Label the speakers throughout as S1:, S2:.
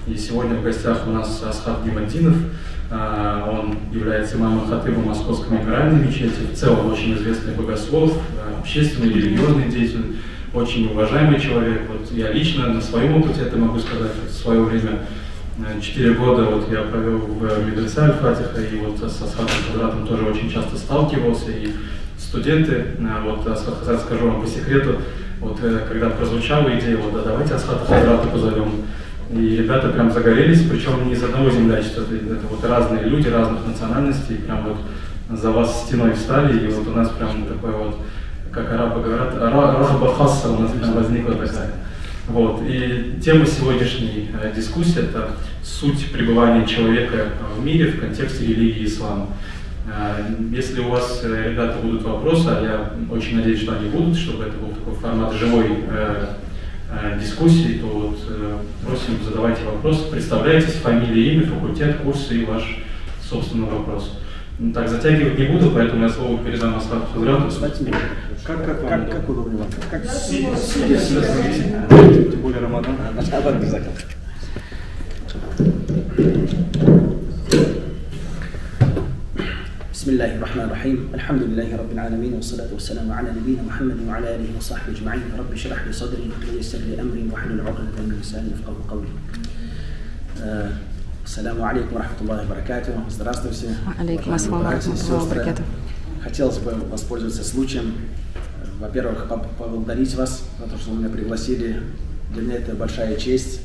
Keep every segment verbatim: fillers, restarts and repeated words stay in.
S1: И сегодня в гостях у нас Асхат Гимаддинов. Он является имамом хатыба Московской мемориальной мечети. В целом очень известный богослов, общественный, религиозный деятель, очень уважаемый человек. Вот я лично на своем опыте это могу сказать. В свое время, четыре года вот я провел в медресе Аль-Фатиха, и вот с Асхатом Хазратом тоже очень часто сталкивался. И студенты, вот Асхат Хазрат, скажу вам по секрету, вот когда прозвучала идея, вот да, давайте Асхата Хазрата позовем. И ребята прям загорелись, причем не из одного землячества, это, это вот разные люди, разных национальностей, прям вот за вас стеной встали, и вот у нас прям такой вот, как арабы говорят, раба хасса у нас прям возникла такая. Вот. И тема сегодняшней э, дискуссии – это суть пребывания человека в мире в контексте религии ислама. Э, если у вас, э, ребята, будут вопросы, а я очень надеюсь, что они будут, чтобы это был такой формат живой э, дискуссии, то вот, э, просим, задавайте вопросы, представляйтесь, фамилия, имя, факультет, курсы и ваш собственный вопрос. Ну, так, затягивать не буду, поэтому я слово передам Асхату Хазрату.
S2: Как, как, как, как удобно вам? Как сидя, тем более Рамадан.
S3: بسم الله الرحمن الرحيم الحمد لله رب العالمين والصلاة والسلام على نبينا محمد وعلى آله وصحبه أجمعين رب اشرح لي صدري ويسر لي أمري واحلل عقدة من لساني يفقهوا قولي. Ассаламу алейкум рахматуллахи баракатуху. Здравствуйте.
S4: Алейкум ассалам рахматуллахи баракатуху.
S3: Хотелось бы воспользоваться случаем, во-первых, поблагодарить вас за то, что вы меня пригласили. Для меня это большая честь.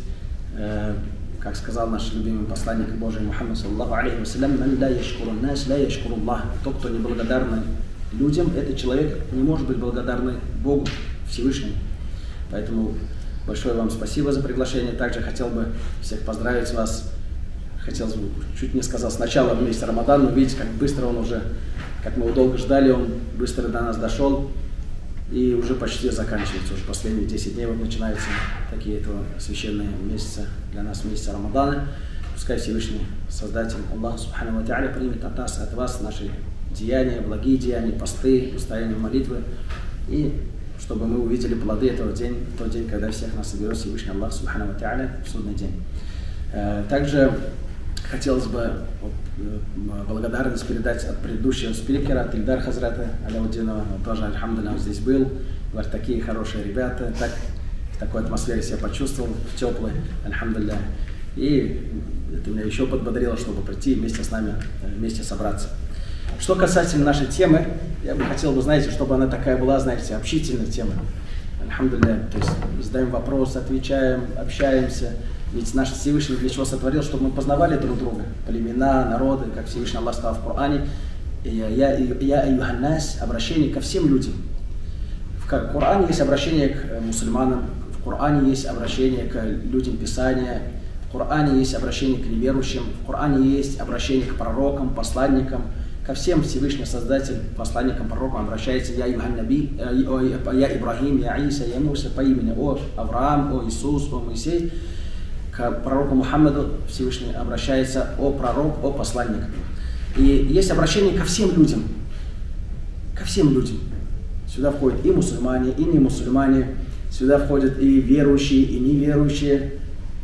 S3: Как сказал наш любимый посланник Божий Мухаммад саллаллаху алейхи вассалям, «Ман ла яшкурун нас, ла яшкуруллах». Тот, кто не благодарный людям, этот человек не может быть благодарный Богу, Всевышнему. Поэтому большое вам спасибо за приглашение. Также хотел бы всех поздравить вас. Хотелось бы, чуть не сказал, сначала вместе Рамадан, но видите, как быстро он уже, как мы его долго ждали, он быстро до нас дошел. И уже почти заканчивается, уже последние десять дней вот начинаются такие этого священные месяцы для нас, месяца Рамадана. Пускай Всевышний Создатель Аллах Субхану ва Тааля примет от нас, от вас наши деяния, благие деяния, посты, постоянные молитвы. И чтобы мы увидели плоды этого дня, тот день, когда всех нас соберет Всевышний Аллах Субхану ва Тааля в судный день. Также хотелось бы вот, благодарность передать от предыдущего спикера, от Ильдар Хазрата Аляудинова. Он тоже, альхамдулилля, он здесь был. Говорит, такие хорошие ребята. Так, в такой атмосфере себя почувствовал, в теплой, альхамдулилля. И это меня еще подбодрило, чтобы прийти вместе с нами, вместе собраться. Что касательно нашей темы, я бы хотел бы, знаете, чтобы она такая была, знаете, общительная тема. Альхамдулилля. То есть задаем вопрос, отвечаем, общаемся. Ведь наш Всевышний для чего сотворил, чтобы мы познавали друг друга, племена, народы, как Всевышний Аллах сказал в Коране, «Я аюханнас», обращение ко всем людям. В Коране есть обращение к мусульманам, в Коране есть обращение к людям Писания, в Коране есть обращение к неверующим, в Коране есть обращение к пророкам, посланникам. Ко всем Всевышний Создатель, посланникам, пророкам обращается «Я Юханнаби», «Я Ибрахим», «Я Иса», «Я Муса», по имени «О Авраам», «О Иисус», «О Моисей». К пророку Мухаммаду Всевышний обращается «О пророк», «О посланник». И есть обращение ко всем людям. Ко всем людям. Сюда входят и мусульмане, и не мусульмане. Сюда входят и верующие, и неверующие.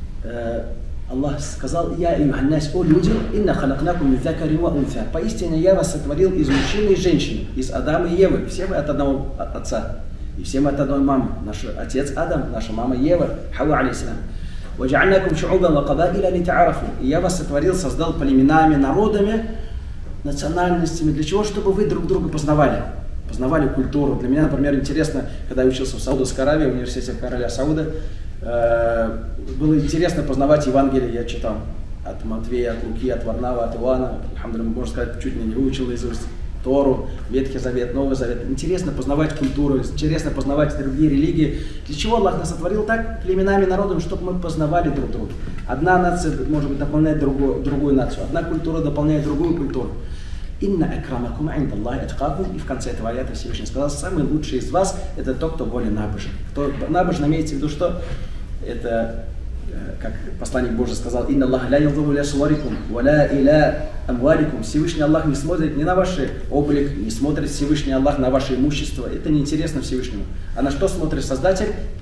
S3: Аллах сказал: «Я юханнас, о люди, инна халакнакум мин закари ва унса». Поистине я вас сотворил из мужчины и женщины, из Адама и Евы. Все мы от одного отца. И все мы от одной мамы. Наш отец Адам, наша мама Ева, Хауа алейхиссалям. «Ваджа'альнакум шу'убан ва кабаиля литаарафу». И я вас сотворил, создал племенами, народами, национальностями. Для чего? Чтобы вы друг друга познавали. Познавали культуру. Для меня, например, интересно, когда я учился в Саудовской Аравии, в университете короля Сауда, э, было интересно познавать Евангелие. Я читал от Матвея, от Луки, от Варнава, от Иоанна. Алхамдулилля, можно сказать, чуть ли не выучил наизусть Тору, Ветхий Завет, Новый Завет. Интересно познавать культуру, интересно познавать другие религии. Для чего Аллах нас сотворил так, племенами, народами, чтобы мы познавали друг друга. Одна нация, может быть, дополняет другую, другую нацию, одна культура дополняет другую культуру. «Инна акрамакум индаллахи аткакум». И в конце этого аята Всевышний сказал: самый лучший из вас – это тот, кто более набожен. Кто набожен, имеется в виду, что это, как посланник Божий сказал: «Инна Аллах ля янзуру иля суварикум, ва ля иля амваликум». Всевышний Аллах не смотрит не на ваш облик, не смотрит Всевышний Аллах на ваше имущество. Это неинтересно Всевышнему. А на что смотрит Создатель?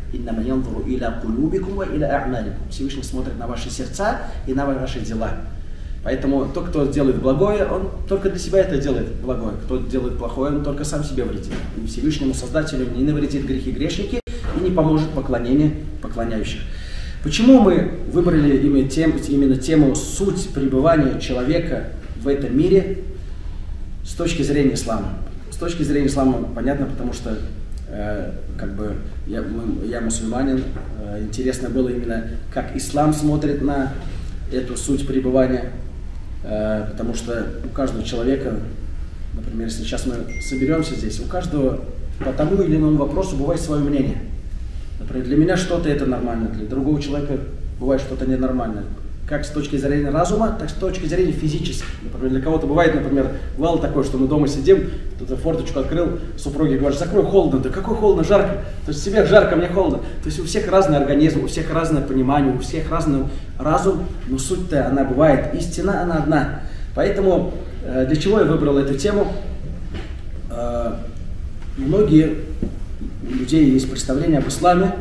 S3: «Иннама янзуру иля кулюбикум ва иля а'маликум». Всевышний смотрит на ваши сердца и на ваши дела. Поэтому тот, кто делает благое, он только для себя это делает благое. Кто делает плохое, он только сам себе вредит. И Всевышнему Создателю не навредит грехи грешники и не поможет поклонение поклоняющих. Почему мы выбрали именно, тем, именно тему «Суть пребывания человека в этом мире» с точки зрения ислама? С точки зрения ислама понятно, потому что э, как бы я, мы, я мусульманин. Э, интересно было именно, как ислам смотрит на эту суть пребывания. Э, потому что у каждого человека, например, если сейчас мы соберемся здесь, у каждого по тому или иному вопросу бывает свое мнение. Например, для меня что-то это нормально, для другого человека бывает что-то ненормальное. Как с точки зрения разума, так и с точки зрения физической. Например, для кого-то бывает, например, бывало такое, что мы дома сидим, кто-то форточку открыл, супруги говорят: закрой, холодно. Да какой холодно, жарко. То есть тебе жарко, мне холодно. То есть у всех разный организм, у всех разное понимание, у всех разный разум, но суть-то она бывает, истина она одна. Поэтому для чего я выбрал эту тему? Многие у людей есть представление об исламе.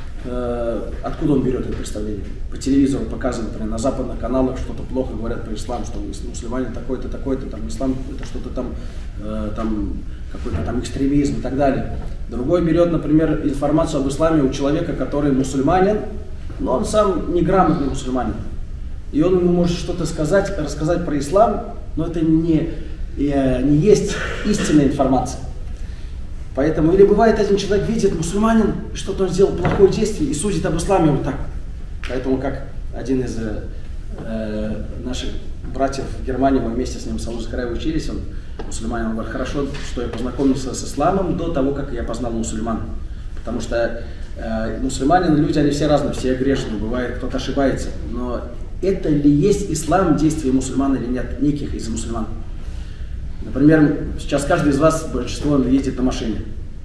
S3: Откуда он берет это представление? По телевизору показывают, например, на западных каналах что-то плохо говорят про ислам, что мусульманин такой-то, такой-то, там ислам это что-то там, э, там какой-то там экстремизм и так далее. Другой берет, например, информацию об исламе у человека, который мусульманин, но он сам неграмотный мусульманин. И он ему может что-то сказать, рассказать про ислам, но это не, э, не есть истинная информация. Поэтому, или бывает, один человек видит мусульманин, что-то он сделал плохое действие и судит об исламе вот так. Поэтому, как один из э, наших братьев в Германии, мы вместе с ним в Салужском учились, он мусульманин, он говорит: хорошо, что я познакомился с исламом до того, как я познал мусульман. Потому что э, мусульмане, люди, они все разные, все грешные, бывает, кто-то ошибается. Но это ли есть ислам, действие мусульман или нет, неких из мусульман? Например, сейчас каждый из вас, большинство, ездит на машине.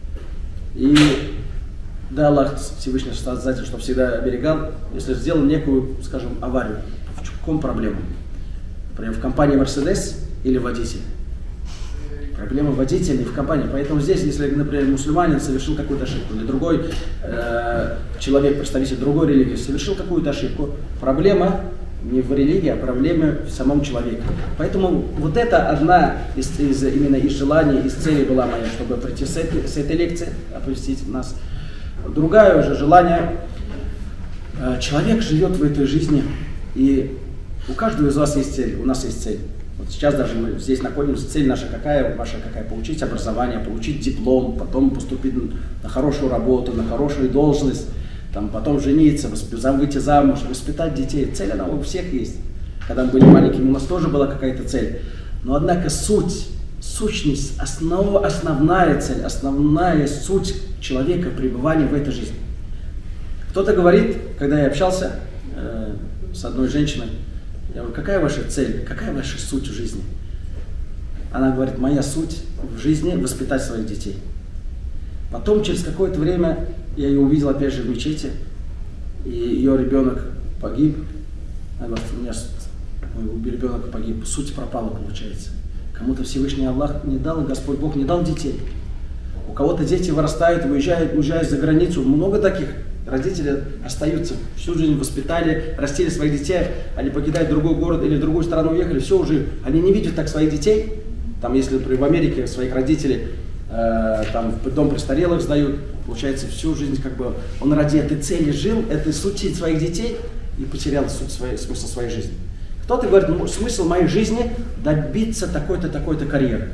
S3: И да, Аллах Всевышний Создатель, чтобы всегда оберегал, если сделал некую, скажем, аварию, в каком проблема? Например, в компании Mercedes или водитель? Проблема водителя не в компании. Поэтому здесь, если, например, мусульманин совершил какую-то ошибку, или другой э, человек, представитель другой религии, совершил какую-то ошибку, проблема не в религии, а проблема в самом человеке. Поэтому вот это одна из, из, именно из желаний, из целей была моя, чтобы прийти с этой, с этой лекции, оповестить нас. Другое уже желание. Человек живет в этой жизни, и у каждого из вас есть цель, у нас есть цель. Вот сейчас даже мы здесь находимся, цель наша какая, ваша какая? Получить образование, получить диплом, потом поступить на хорошую работу, на хорошую должность, там, потом жениться, выйти замуж, воспитать детей. Цель она у всех есть. Когда мы были маленькими, у нас тоже была какая-то цель. Но однако суть, сущность, основ, основная цель, основная суть человека пребывания в этой жизни. Кто-то говорит, когда я общался э, с одной женщиной, я говорю: какая ваша цель, какая ваша суть в жизни? Она говорит: моя суть в жизни воспитать своих детей. Потом, через какое-то время, я ее увидел опять же в мечети, и ее ребенок погиб. Она говорит: у меня мой ребенок погиб, суть пропала, получается. Кому-то Всевышний Аллах не дал, и Господь Бог не дал детей. У кого-то дети вырастают, уезжают, уезжают за границу. Много таких. Родители остаются, всю жизнь воспитали, растили своих детей, они покидают другой город или в другую страну уехали, все уже, они не видят так своих детей. Там, если, например, в Америке своих родителей э, там в дом престарелых сдают, получается, всю жизнь как бы он ради этой цели жил, этой сути своих детей и потерял суть своей, смысл своей жизни. Кто-то говорит: ну, смысл моей жизни добиться такой-то, такой-то карьеры.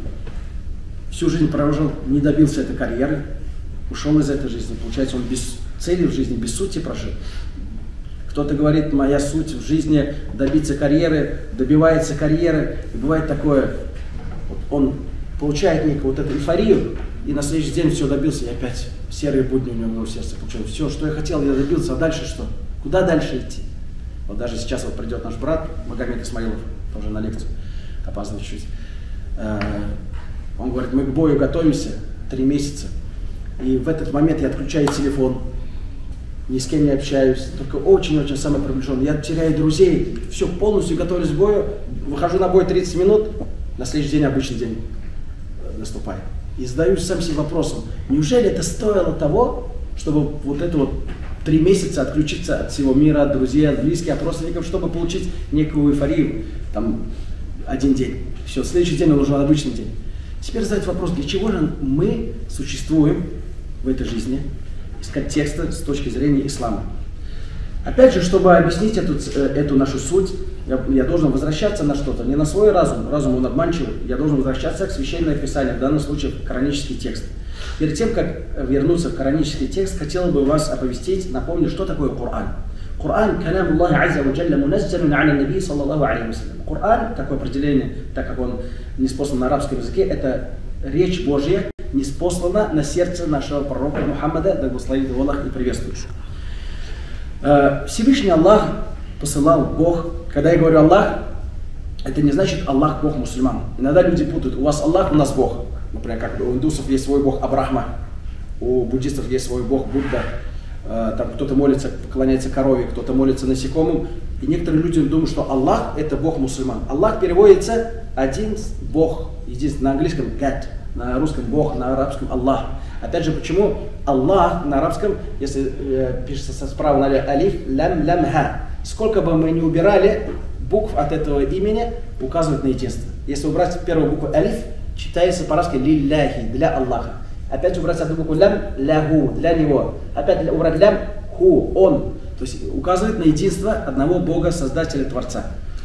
S3: Всю жизнь прожил, не добился этой карьеры, ушел из этой жизни, получается, он без цели в жизни, без сути прожил. Кто-то говорит: моя суть в жизни добиться карьеры, добивается карьеры, и бывает такое, вот он получает некую вот эту эйфорию, и на следующий день все добился, и опять серые будни у него в сердце получилось. Все, что я хотел, я добился, а дальше что? Куда дальше идти? Вот даже сейчас вот придет наш брат Магомед Исмаилов, тоже на лекцию, опаздывает чуть-чуть. Он говорит: мы к бою готовимся три месяца, и в этот момент я отключаю телефон, ни с кем не общаюсь, только очень-очень самый приближенный. Я теряю друзей, все, полностью готовлюсь к бою, выхожу на бой тридцать минут, на следующий день обычный день наступает. И задаюсь сам себе вопросом: неужели это стоило того, чтобы вот это вот три месяца отключиться от всего мира, от друзей, от близких, от родственников, чтобы получить некую эйфорию, там, один день. Все, следующий день он уже обычный день. Теперь задать вопрос, для чего же мы существуем в этой жизни из контекста с точки зрения ислама. Опять же, чтобы объяснить эту, эту нашу суть, я, я должен возвращаться на что-то, не на свой разум, разум он обманчивый, я должен возвращаться к священному писанию, в данном случае в коранический текст. Перед тем, как вернуться в коранический текст, хотел бы вас оповестить, напомню, что такое Коран. Коран, калям Аллахи азза ва джалля муназзалун аля наби саллаллаху алейхи ва саллям. Коран, такое определение, так как он ниспослан на арабском языке, это речь Божья, ниспослана на сердце нашего пророка Мухаммада, да благословит его Аллах и приветствует. Всевышний Аллах посылал Бог. Когда я говорю Аллах, это не значит Аллах Бог мусульман. Иногда люди путают, у вас Аллах, у нас Бог. Например, как у индусов есть свой Бог Абрахма, у буддистов есть свой Бог Будда. Там кто-то молится, поклоняется корове, кто-то молится насекомым. И некоторые люди думают, что Аллах это Бог мусульман. Аллах переводится один Бог, единственный, на английском God, на русском Бог, на арабском Аллах. Опять же, почему Аллах на арабском, если э, пишется справа налево алиф, лям, лям, ха. Сколько бы мы ни убирали букв от этого имени, указывает на единство. Если убрать первую букву алиф, читается по-арабски лилляхи, для Аллаха. Опять убрать одну букву лям, лягу, для него. Опять убрать лям, ху, он. То есть указывает на единство одного Бога, Создателя, Творца.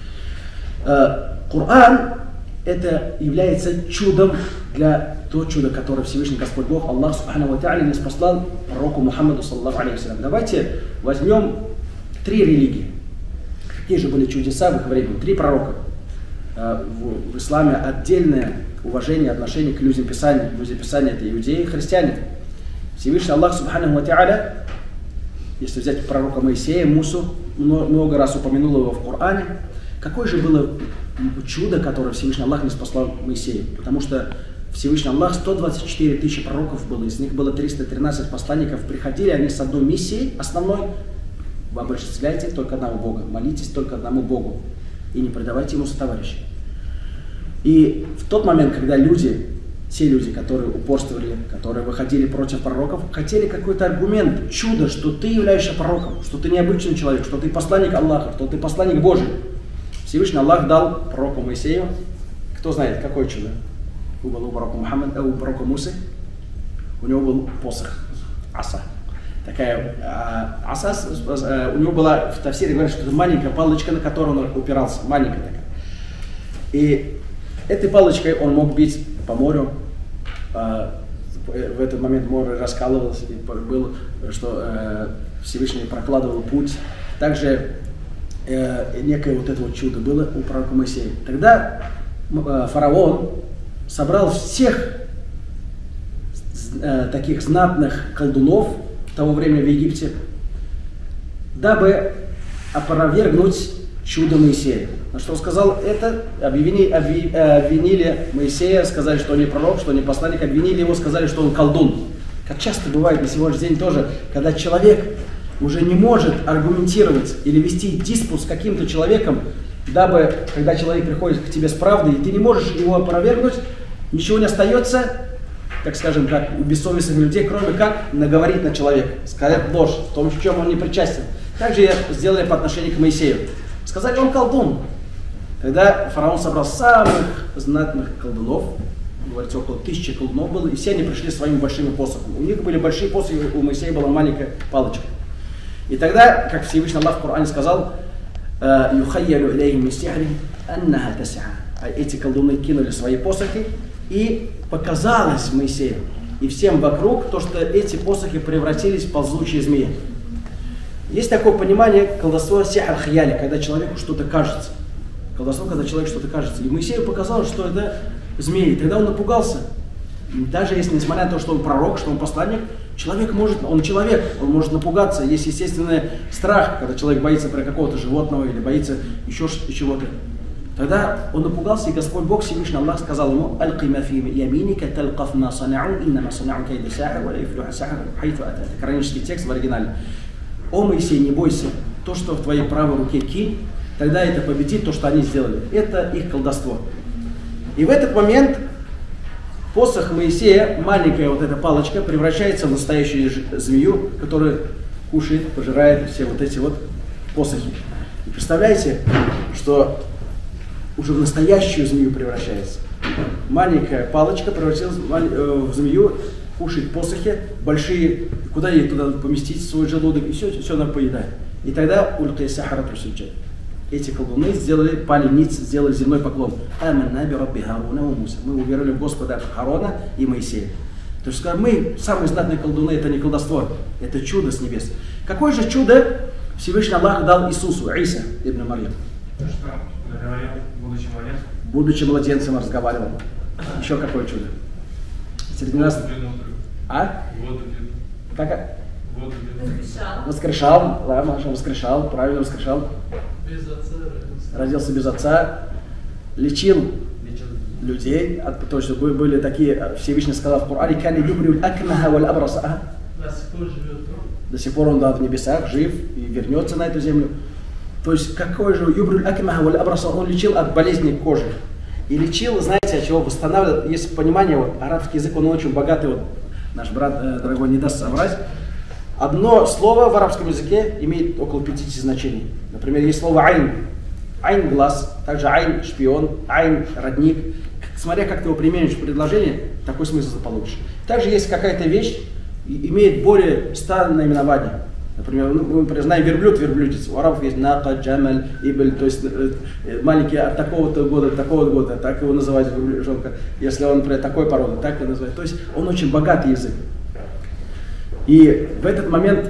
S3: Э, Коран это является чудом для то чудо, которое Всевышний Господь Бог, Аллах Субхану ва Тааля, ниспослал пророку Мухаммаду саллаллаху алейхи ва саллям. Давайте возьмем три религии. Какие же были чудеса в их время? Три пророка. В, в исламе отдельное уважение, отношение к людям Писания. Люди Писания это иудеи и христиане. Всевышний Аллах Субхану ва Тааля, если взять пророка Моисея, Мусу, много раз упомянул его в Коране. Какое же было чудо, которое Всевышний Аллах ниспослал Моисею? Потому что Всевышний Аллах, сто двадцать четыре тысячи пророков было, из них было триста тринадцать посланников, приходили они с одной миссией основной: вы обожествляйте только одного Бога, молитесь только одному Богу и не предавайте ему сотоварищей. И в тот момент, когда люди, те люди, которые упорствовали, которые выходили против пророков, хотели какой-то аргумент, чудо, что ты являешься пророком, что ты необычный человек, что ты посланник Аллаха, что ты посланник Божий. Всевышний Аллах дал пророку Моисею, кто знает, какое чудо? Было у пророка Мухаммада, у пророка Мусы, у него был посох, аса. Такая а, аса, а, у него была, в тафсире говорят, что это маленькая палочка, на которую он упирался, маленькая такая. И этой палочкой он мог бить по морю. А, в этот момент море раскалывалось, и было, что а, Всевышний прокладывал путь. Также а, некое вот это вот чудо было у пророка Моисея. Тогда а, фараон собрал всех э, таких знатных колдунов того времени в Египте, дабы опровергнуть чудо Моисея. На что он сказал это, обвинили, обвинили Моисея, сказали, что он не пророк, что он не посланник, обвинили его, сказали, что он колдун. Как часто бывает на сегодняшний день тоже, когда человек уже не может аргументировать или вести диспут с каким-то человеком, дабы, когда человек приходит к тебе с правдой, и ты не можешь его опровергнуть, ничего не остается, так скажем, как у бессовестных людей, кроме как наговорить на человека, сказать ложь, в том, в чем он не причастен. Так же сделали по отношению к Моисею. Сказали, он колдун. Тогда фараон собрал самых знатных колдунов, говорится, около тысячи колдунов было, и все они пришли своими большими посохами. У них были большие посохи, у Моисея была маленькая палочка. И тогда, как Всевышний Аллах в Коране сказал, эти колдуны кинули свои посохи, и показалось Моисею и всем вокруг то, что эти посохи превратились в ползучие змеи. Есть такое понимание колдовства сихр хияли, когда человеку что-то кажется. Колдовство, когда человеку что-то кажется. И Моисею показалось, что это змеи. Тогда он напугался. Даже если, несмотря на то, что он пророк, что он посланник, человек может, он человек, он может напугаться. Есть естественный страх, когда человек боится про какого-то животного или боится еще чего-то. Тогда он напугался, и Господь Бог, Всевышний Аллах, сказал ему: коранический текст в оригинале. О Моисей, не бойся, то, что в твоей правой руке, кинь, тогда это победит то, что они сделали. Это их колдовство. И в этот момент посох Моисея, маленькая вот эта палочка, превращается в настоящую змею, которая кушает, пожирает все вот эти вот посохи. И представляете, что уже в настоящую змею превращается. Маленькая палочка превратилась в змею, кушает посохи, большие, куда ей туда поместить свой желудок, и все, все она поедает. И тогда ульқия сахарату суджад. Эти колдуны сделали, пали ниц, сделали земной поклон. Аманна би рабби Харуна ва Муса. Мы уверовали в Господа Харона и Моисея. То есть мы, самые знатные колдуны, это не колдовство, это чудо с небес. Какое же чудо Всевышний Аллах дал Иисусу, Иса ибн Марьям?
S1: Будучи младенцем.
S3: Будучи младенцем разговаривал. Еще какое чудо? Среди нас... А? Как?
S5: Воскрешал.
S3: Воскрешал, да, Маша, воскрешал, правильно воскрешал.
S5: Без отца родился.
S3: Родился без отца, лечил людей, от, то есть были такие, Всевышний сказал в Коране, «Кани юбрил акмаха валь абраса».
S5: До сих пор живет.
S3: До сих пор он, да, в небесах, жив и вернется на эту землю. То есть какой же юбрил акмаха валь абраса, он лечил от болезней кожи. И лечил, знаете, от чего восстанавливал, есть понимание, вот, арабский язык, он очень богатый, вот, наш брат, э, дорогой, не даст соврать. Одно слово в арабском языке имеет около пятидесяти значений. Например, есть слово «айн». «Айн» – глаз, также «айн» – шпион, «айн» – родник. Смотря как ты его применишь в предложении, такой смысл ты получишь. Также есть какая-то вещь, имеет более ста наименований. Например, ну, мы знаем верблюд, верблюдец. У арабов есть нака, джамаль, ибель, то есть э, маленький от такого-то года, от такого года, так его называют верблюжонка. Если он, например, такой породы, так его называют. То есть он очень богатый язык. И в этот момент,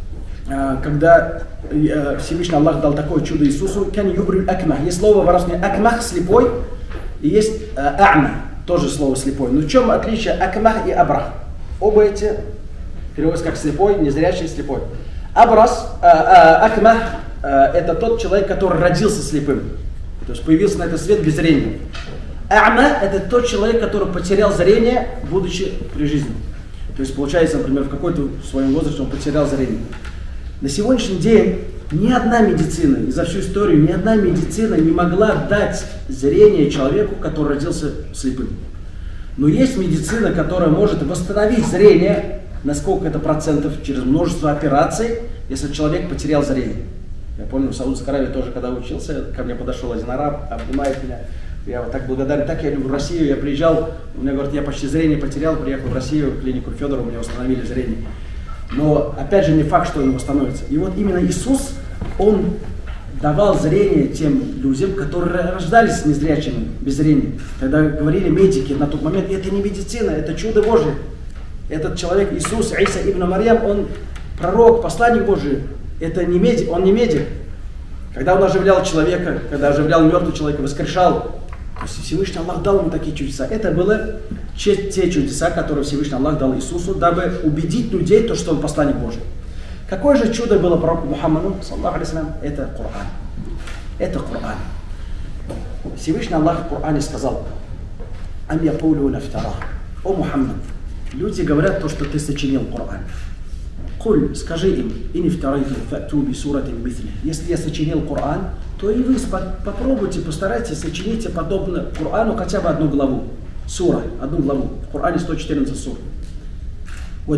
S3: когда Всевышний Аллах дал такое чудо Иисусу, «Кан юбрил акмах». Есть слово в арабском «акмах» – слепой, и есть «а'ма» – тоже слово «слепой». Но в чем отличие «акмах» и «абрах»? Оба эти переводятся как «слепой», «незрячий», «слепой». «Абрас», «акмах» – это тот человек, который родился слепым, то есть появился на этот свет без зрения. «А'ма» – это тот человек, который потерял зрение, будучи при жизни. То есть получается, например, в какой-то своем возрасте он потерял зрение. На сегодняшний день ни одна медицина, и за всю историю, ни одна медицина не могла дать зрение человеку, который родился слепым. Но есть медицина, которая может восстановить зрение на сколько-то процентов через множество операций, если человек потерял зрение. Я помню, в Саудовской Аравии тоже, когда учился, ко мне подошел один араб, обнимает меня. Я вот так благодарен, так я люблю Россию, я приезжал, у меня говорят, я почти зрение потерял, приехал в Россию, в клинику Федора, у меня восстановили зрение. Но опять же не факт, что он восстановится. И вот именно Иисус, он давал зрение тем людям, которые рождались незрячими, без зрения. Когда говорили медики на тот момент, это не медицина, это чудо Божие. Этот человек, Иисус, Иса ибн Марьям, он пророк, посланник Божий, это не медик, он не медик. Когда он оживлял человека, когда оживлял мертвого человека, воскрешал, то есть Всевышний Аллах дал ему такие чудеса. Это были те чудеса, которые Всевышний Аллах дал Иисусу, дабы убедить людей, то, что он посланник Божий. Какое же чудо было пророку Мухаммаду, саллаху алейхи, это Коран. Это Коран. Всевышний Аллах в Коране сказал: «Ам якулуна ифтара». О Мухаммад, люди говорят то, что ты сочинил Коран. Куль, скажи им: «Ин ифтарайту фату би суратин мисли». Если я сочинил Коран, то и вы попробуйте, постарайтесь, сочините подобно Корану хотя бы одну главу. Сура, одну главу. В Коране сто четырнадцать сур. И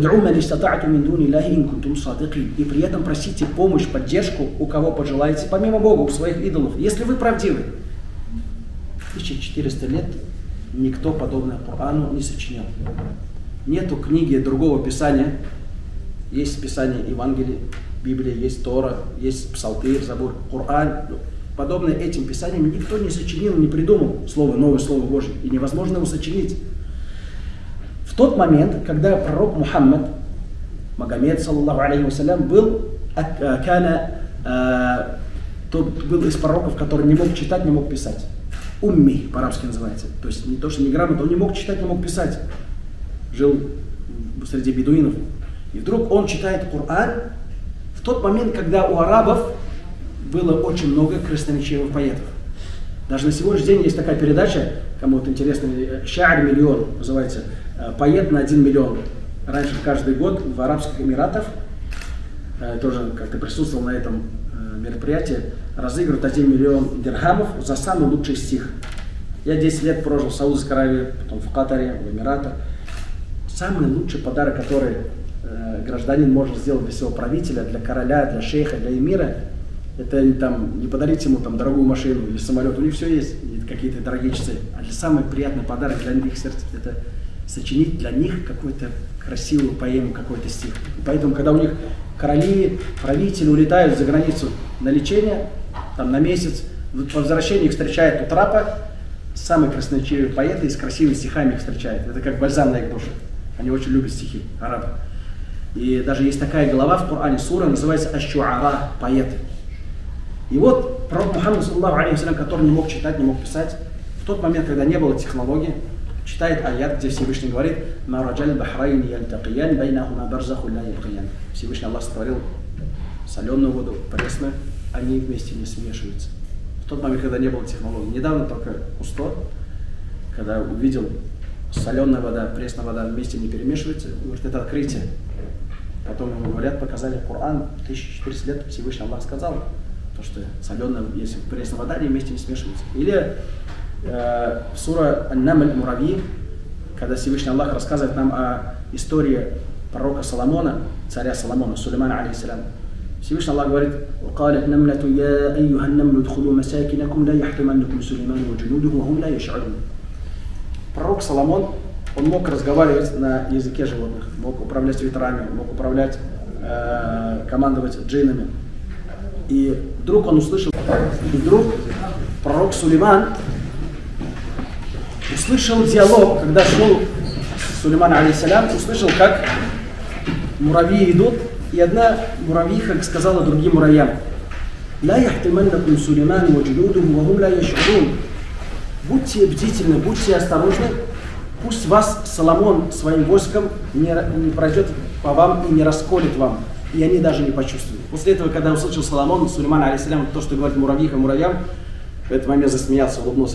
S3: при этом просите помощь, поддержку, у кого пожелаете, помимо Бога, у своих идолов, если вы правдивы. тысяча четыреста лет никто подобное Корану не сочинял. Нету книги другого писания. Есть писание Евангелия, Библия, есть Тора, есть Псалтырь, Забур, Коран. Подобное этим писаниям никто не сочинил, не придумал слово, новое слово Божье. И невозможно его сочинить. В тот момент, когда пророк Мухаммад, Магомед, саллаллаху алейхи вассалям, был, кана, тот был из пророков, который не мог читать, не мог писать. Умми по-арабски называется. То есть не то, что неграмотно, он не мог читать, не мог писать. Жил среди бедуинов. И вдруг он читает Коран в тот момент, когда у арабов было очень много красноречивых поэтов. Даже на сегодняшний день есть такая передача, кому-то интересно, «Ша'р миллион» называется, «Поэт на один миллион». Раньше каждый год в Арабских Эмиратах, тоже как-то присутствовал на этом мероприятии, разыгрывают один миллион дирхамов за самый лучший стих. Я десять лет прожил в Саудовской Аравии, потом в Катаре, в Эмиратах. Самый лучший подарок, который э, гражданин может сделать для своего правителя, для короля, для шейха, для эмира, это там, не подарить ему там, дорогую машину или самолет, у них все есть, какие-то дорогие часы. А для самый приятный подарок для них сердца – это сочинить для них какую-то красивую поэму, какой-то стих. И поэтому, когда у них короли, правители улетают за границу на лечение, там на месяц, по возвращении их встречает у трапа самые красноречивые поэты и с красивыми стихами их встречают. Это как бальзам на их душу. Они очень любят стихи, арабы. И даже есть такая глава в Коране, сура, называется «Аш-Шу'ара», поэты. И вот пророк Мухаммад, саллаллаху алейхи ва саллям, который не мог читать, не мог писать, в тот момент, когда не было технологий, читает аят, где Всевышний говорит: Всевышний Аллах сотворил соленую воду, пресную, они вместе не смешиваются. В тот момент, когда не было технологий. Недавно только Усто, когда увидел, соленая вода, пресная вода вместе не перемешиваются, говорит, это открытие. Потом ему говорят, показали Коран, тысяча четыреста лет Всевышний Аллах сказал, то, что соленая, если пресная вода, они вместе не смешиваются. Или э, сура Ан-Намль Муравьи, когда Всевышний Аллах рассказывает нам о истории пророка Соломона, царя Соломона, Сулеймана алейхиссалям. Всевышний Аллах говорит: «Уqalat намлату я айюхан намлу дхулу масакинакум ла яхтаманнакум Сулейману ва джунудуху ва хум ла яш'урун». Пророк Соломон, он мог разговаривать на языке животных, мог управлять ветрами, мог управлять, э, командовать джиннами. И вдруг он услышал, и вдруг пророк Сулейман услышал диалог, когда шел Сулейман алейхиссалям, услышал, как муравьи идут, и одна муравьиха сказала другим муравьям: «Ла яхтаманнакум Сулейману ва джунудуху ва хум ла яш'урун». Будьте бдительны, будьте осторожны, пусть вас Соломон своим войском не, не пройдет по вам и не расколет вам, и они даже не почувствуют. После этого, когда услышал Соломон, Сулейман алейхиссалям, то, что говорит муравьиха муравьям, в этот момент засмеялся, улыбнулся.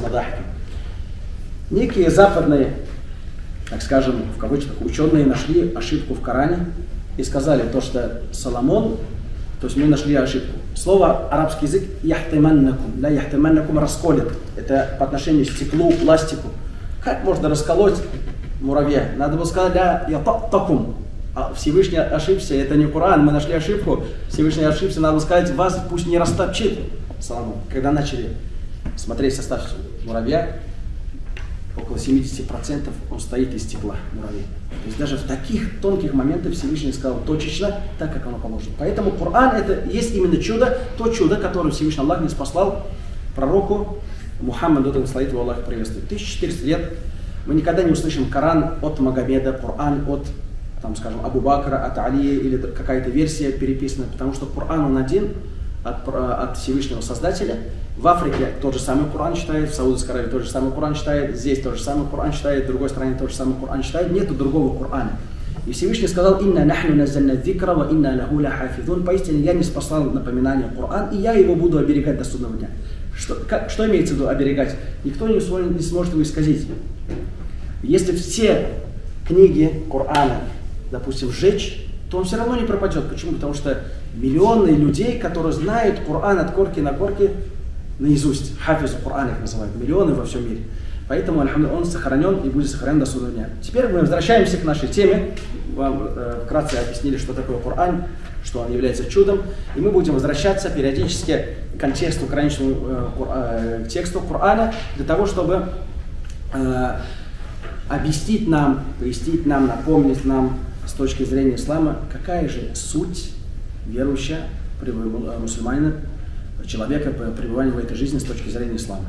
S3: Некие западные, так скажем, в кавычках, ученые нашли ошибку в Коране и сказали то, что Соломон, то есть мы нашли ошибку. Слово арабский язык яхтаманнакум, да, яхтаманнакум расколет. Это по отношению к стеклу, пластику. Как можно расколоть муравья? Надо было сказать да ятактакум. А Всевышний ошибся, это не Коран, мы нашли ошибку. Всевышний ошибся, надо сказать, вас пусть не растопчет Соломон. Когда начали смотреть состав муравья, около семьдесят процентов он стоит из стекла, муравей. То есть даже в таких тонких моментах Всевышний сказал точечно, так как оно положено. Поэтому Коран это есть именно чудо, то чудо, которое Всевышний Аллах не спаслал пророку Мухаммаду, да славит его Аллах приветствует. тысяча четыреста лет мы никогда не услышим Коран от Магомеда, Коран от, там, скажем, Абу Бакра, от Алии или какая-то версия переписана, потому что Коран он один от, от Всевышнего Создателя. В Африке тот же самый Коран читает, в Саудовской Аравии тот же самый Коран читает, здесь тот же самый Коран читает, в другой стране тот же самый Коран читает, нету другого Корана. И Всевышний сказал: «Инна нахну наззальна дзикра ва инна лаху лахафизун». Поистине я не спасал напоминание Коран, и я его буду оберегать до судного дня. Что, как, что имеется в виду оберегать? Никто не, не сможет его исказить. Если все книги Корана, допустим, сжечь, то он все равно не пропадет. Почему? Потому что миллионы людей, которые знают Коран от корки на корке наизусть, хафиз Коран их называют, миллионы во всем мире. Поэтому, альхамдулилля, он сохранен и будет сохранен до судного дня. Теперь мы возвращаемся к нашей теме. Вам э, вкратце объяснили, что такое Коран, что он является чудом. И мы будем возвращаться периодически к контексту, к раннему э, э, тексту Корана, для того, чтобы э, объяснить нам, пояснить нам, напомнить нам с точки зрения ислама, какая же суть верующего мусульманина, человека по пребыванию в этой жизни с точки зрения ислама.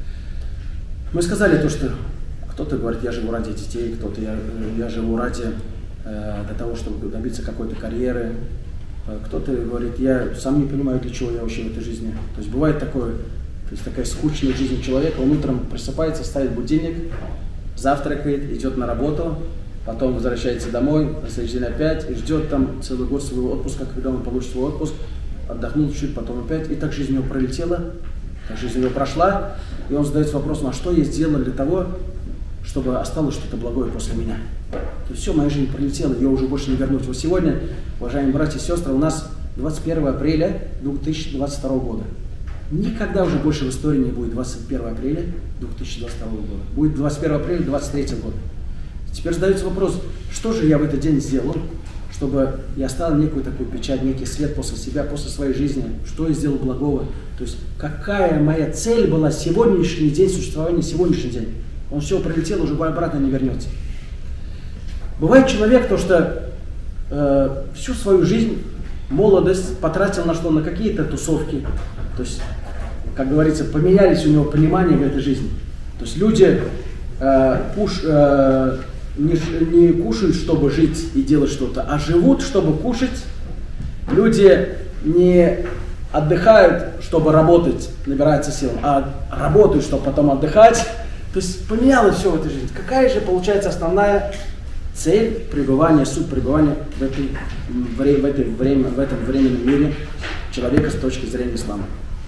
S3: Мы сказали то, что кто-то говорит, я живу ради детей, кто-то я, я живу ради э, для того, чтобы добиться какой-то карьеры, кто-то говорит, я сам не понимаю, для чего я вообще в этой жизни. То есть бывает такое, то есть такая скучная жизнь человека, он утром просыпается, ставит будильник, завтракает, идет на работу, потом возвращается домой, на следующий день опять, и ждет там целый год своего отпуска, когда он получит свой отпуск, отдохнул чуть, потом опять, и так жизнь у него пролетела, так жизнь у него прошла, и он задается вопросом, а что я сделал для того, чтобы осталось что-то благое после меня? То есть все, моя жизнь пролетела, ее уже больше не вернуть. Вот сегодня, уважаемые братья и сестры, у нас двадцать первое апреля две тысячи двадцать второго года. никогда уже больше в истории не будет двадцать первого апреля две тысячи двадцать второго года. Будет двадцать первого апреля двадцать третьего года. Теперь задается вопрос, что же я в этот день сделал, чтобы я оставил некую такую печать, некий след после себя, после своей жизни, что я сделал благого. То есть какая моя цель была сегодняшний день, существования сегодняшний день. Он все прилетел, уже обратно не вернется. Бывает человек, то, что э, всю свою жизнь, молодость потратил на что? На какие-то тусовки. То есть, как говорится, поменялись у него понимания в этой жизни. То есть люди э, пуш, э, не, не кушают, чтобы жить и делать что-то, а живут, чтобы кушать. Люди не отдыхают, чтобы работать, набираться сил, а работают, чтобы потом отдыхать. То есть поменялось все в этой жизни. Какая же получается основная цель пребывания, суть пребывания в, этой, в, этой время, в этом временном мире человека с точки зрения ислама?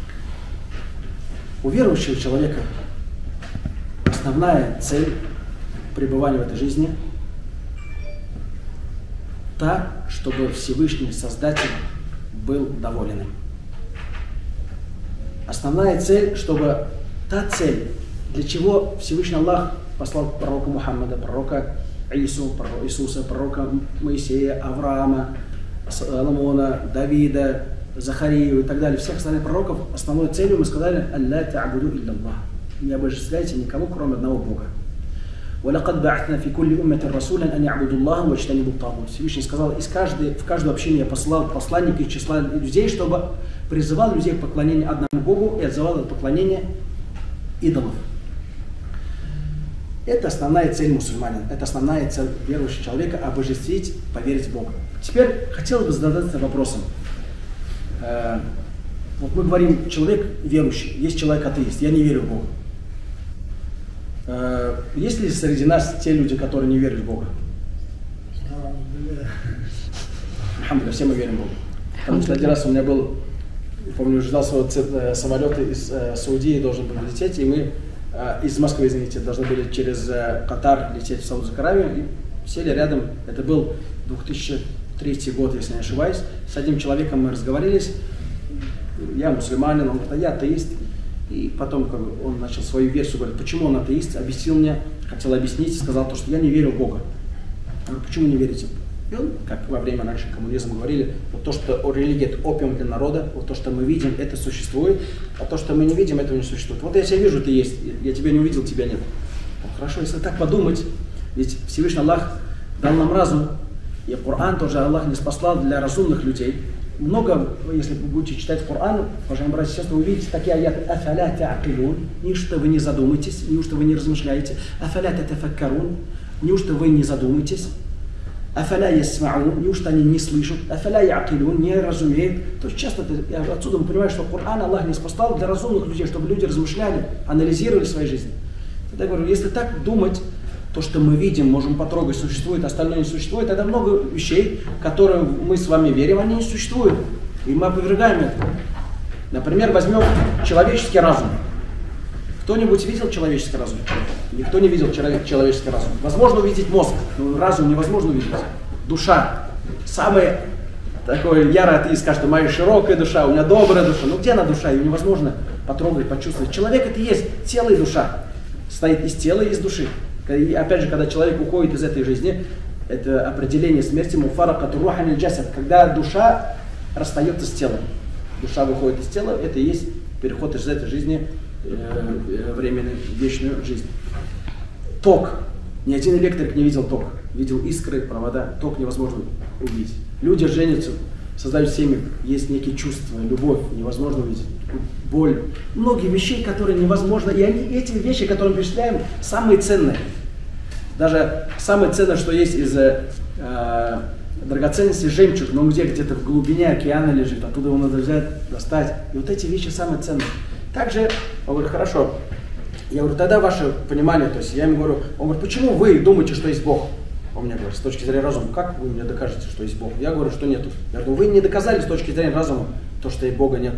S3: У верующего человека основная цель пребывания в этой жизни та, чтобы Всевышний Создатель был доволен им. Основная цель, чтобы та цель, для чего Всевышний Аллах послал пророка Мухаммада, пророка Ису, пророка Иисуса, пророка Моисея, Авраама, Соломона, Давида, Захарию и так далее, всех остальных пророков, основной целью мы сказали: «Алла та'буду илля Аллах». Не обожествляйте никого, кроме одного Бога. وَلَقَدْ بَعَثْنَا فِي كُلِّ أُمَّةٍ رَسُولًا أَنْ يَعْبُدُوا اللَّهَ وَاجْتَنِبُوا الطَّاغُوتَ. Всевышний сказал, из каждой, в каждое общение я послал посланника из числа людей, чтобы призывал людей к поклонению одному Богу и отзывал от поклонения идолов. Это основная цель мусульманина, это основная цель верующего человека – обожествить, поверить в Бога. Теперь хотелось бы задаться вопросом. Э, вот мы говорим, человек верующий, есть человек атеист, я не верю в Бога. Э, есть ли среди нас те люди, которые не верят в Бога? Алхамдулилля, все мы верим в Бога. Потому что один раз у меня был, помню, ждал своего самолета из э, Саудии, должен был лететь, и мы э, из Москвы, извините, должны были через э, Катар лететь в Саудовскую Аравию, и сели рядом, это был две тысячи третий год, если не ошибаюсь, с одним человеком мы разговорились, я мусульманин, он говорит, а я атеист. И потом как бы, он начал свою версию, говорит, почему он атеист, объяснил мне, хотел объяснить, сказал то, что я не верю в Бога. Я говорю, почему не верите? И он, как во время нашего коммунизма говорили, вот то, что религия это опиум для народа, вот то, что мы видим, это существует, а то, что мы не видим, этого не существует. Вот я тебя вижу, ты есть, я тебя не увидел, тебя нет. Ну, хорошо, если так подумать, ведь Всевышний Аллах дал нам разум, и Коран тоже Аллах не спаслал для разумных людей. Много, если вы будете читать Коран, уважаемые братья и сестры, вы увидите такие аяты «Афаля та'акилун», неужто вы не задумаетесь, неужто вы не размышляете, «Афаля та'тафаккарун», неужто вы не задумаетесь, «Афаля ясмаун», неужто они не слышат, «Афаля я'акилун», не разумеют. То есть часто ты, отсюда мы понимаем, что Коран Аллах не спаслал для разумных людей, чтобы люди размышляли, анализировали свои жизни. Тогда я говорю, если так думать, то, что мы видим, можем потрогать, существует, остальное не существует, это много вещей, которые мы с вами верим, они не существуют. И мы опровергаем это. Например, возьмем человеческий разум. Кто-нибудь видел человеческий разум? Никто не видел человеческий разум. Возможно увидеть мозг, но разум невозможно увидеть. Душа. Самый такой ярый атеист скажет, что моя широкая душа, у меня добрая душа. Ну где она душа? Ее невозможно потрогать, почувствовать. Человек это и есть тело и душа. Состоит из тела и из души. И опять же, когда человек уходит из этой жизни, это определение смерти муфаракату рухан аль-джасад, когда душа расстается с телом. Душа выходит из тела, это и есть переход из этой жизни э, временной, вечную жизнь. Ток. Ни один электрик не видел ток. Видел искры, провода. Ток невозможно увидеть. Люди женятся, создают семьи, есть некие чувства, любовь, невозможно увидеть. Боль. Многие вещи, которые невозможно. И они, эти вещи, которые мы перечисляем, самые ценные. Даже самое ценное, что есть из э, драгоценности, жемчуг, но где где-то в глубине океана лежит, оттуда его надо взять, достать. И вот эти вещи самые ценные. Также, я говорю, хорошо. Я говорю, тогда ваше понимание, то есть я ему говорю, он говорит, почему вы думаете, что есть Бог? Он мне говорит, с точки зрения разума, как вы мне докажете, что есть Бог? Я говорю, что нету. Я говорю, вы не доказали с точки зрения разума то, что и Бога нет.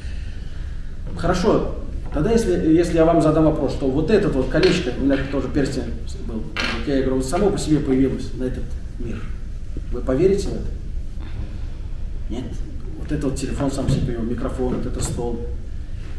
S3: Хорошо, тогда если, если я вам задам вопрос, что вот этот вот колечко, у меня тоже перстень был, я говорю, само по себе появилось на этот мир. Вы поверите в это? Нет. Вот этот вот телефон сам себе появился, микрофон, вот этот стол.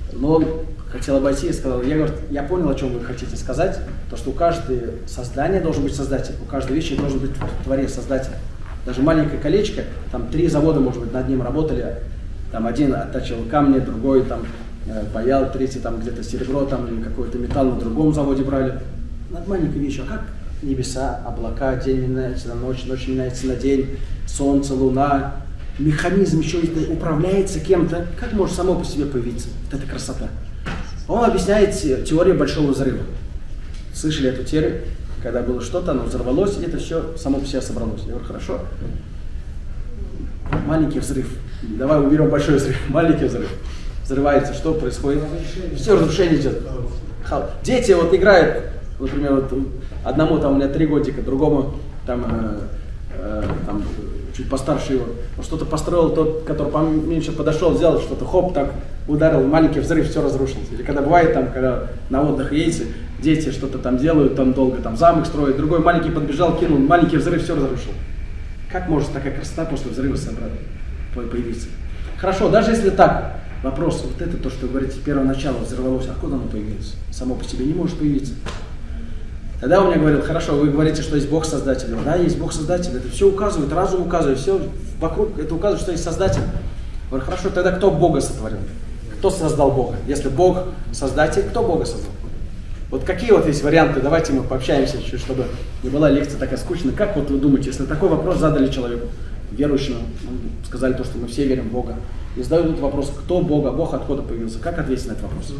S3: Но он хотел обойти и сказал, я, говорю, я понял, о чем вы хотите сказать, то, что у каждого создания должен быть создатель, у каждой вещи должен быть творец, создатель. Даже маленькое колечко, там три завода, может быть, над ним работали, там один оттачивал камни, другой там паял, третий там где-то серебро, там или какой-то металл на другом заводе брали. Над маленькой вещью, а как небеса, облака, день меняется на ночь, ночь меняется на день, солнце, луна, механизм еще управляется кем-то, как может само по себе появиться? Вот эта красота. Он объясняет теорию Большого взрыва. Слышали эту теорию? Когда было что-то, оно взорвалось, и это все само по себе собралось. Я говорю, хорошо. Маленький взрыв. Давай уберем большой взрыв. Маленький взрыв. Взрывается, что происходит? Все разрушение идет. Дети вот играют, например, вот одному там у меня три годика, другому там, э, э, там чуть постарше его. Он что-то построил, тот, который поменьше подошел, сделал что-то, хоп, так ударил, маленький взрыв, все разрушилось. Или когда бывает там, когда на отдых едете, дети что-то там делают, там долго там замок строят, другой маленький подбежал, кинул, маленький взрыв, все разрушил. Как может такая красота после взрыва собрать, появиться? Хорошо, даже если так, вопрос, вот это то, что вы говорите, первоначало взорвалось, откуда оно появилось? Само по себе не может появиться. Тогда он мне говорил, хорошо, вы говорите, что есть Бог Создатель. Да, есть Бог Создатель, это все указывает, разум указывает, все вокруг это указывает, что есть Создатель. Я говорю, хорошо, тогда кто Бога сотворил? Кто создал Бога? Если Бог Создатель, кто Бога создал? Вот какие вот есть варианты, давайте мы пообщаемся чуть, чтобы не была лекция такая скучная. Как вот вы думаете, если такой вопрос задали человеку, верующему, сказали то, что мы все верим в Бога, и задают этот вопрос, кто Бога, Бог откуда появился, как ответить на этот вопрос?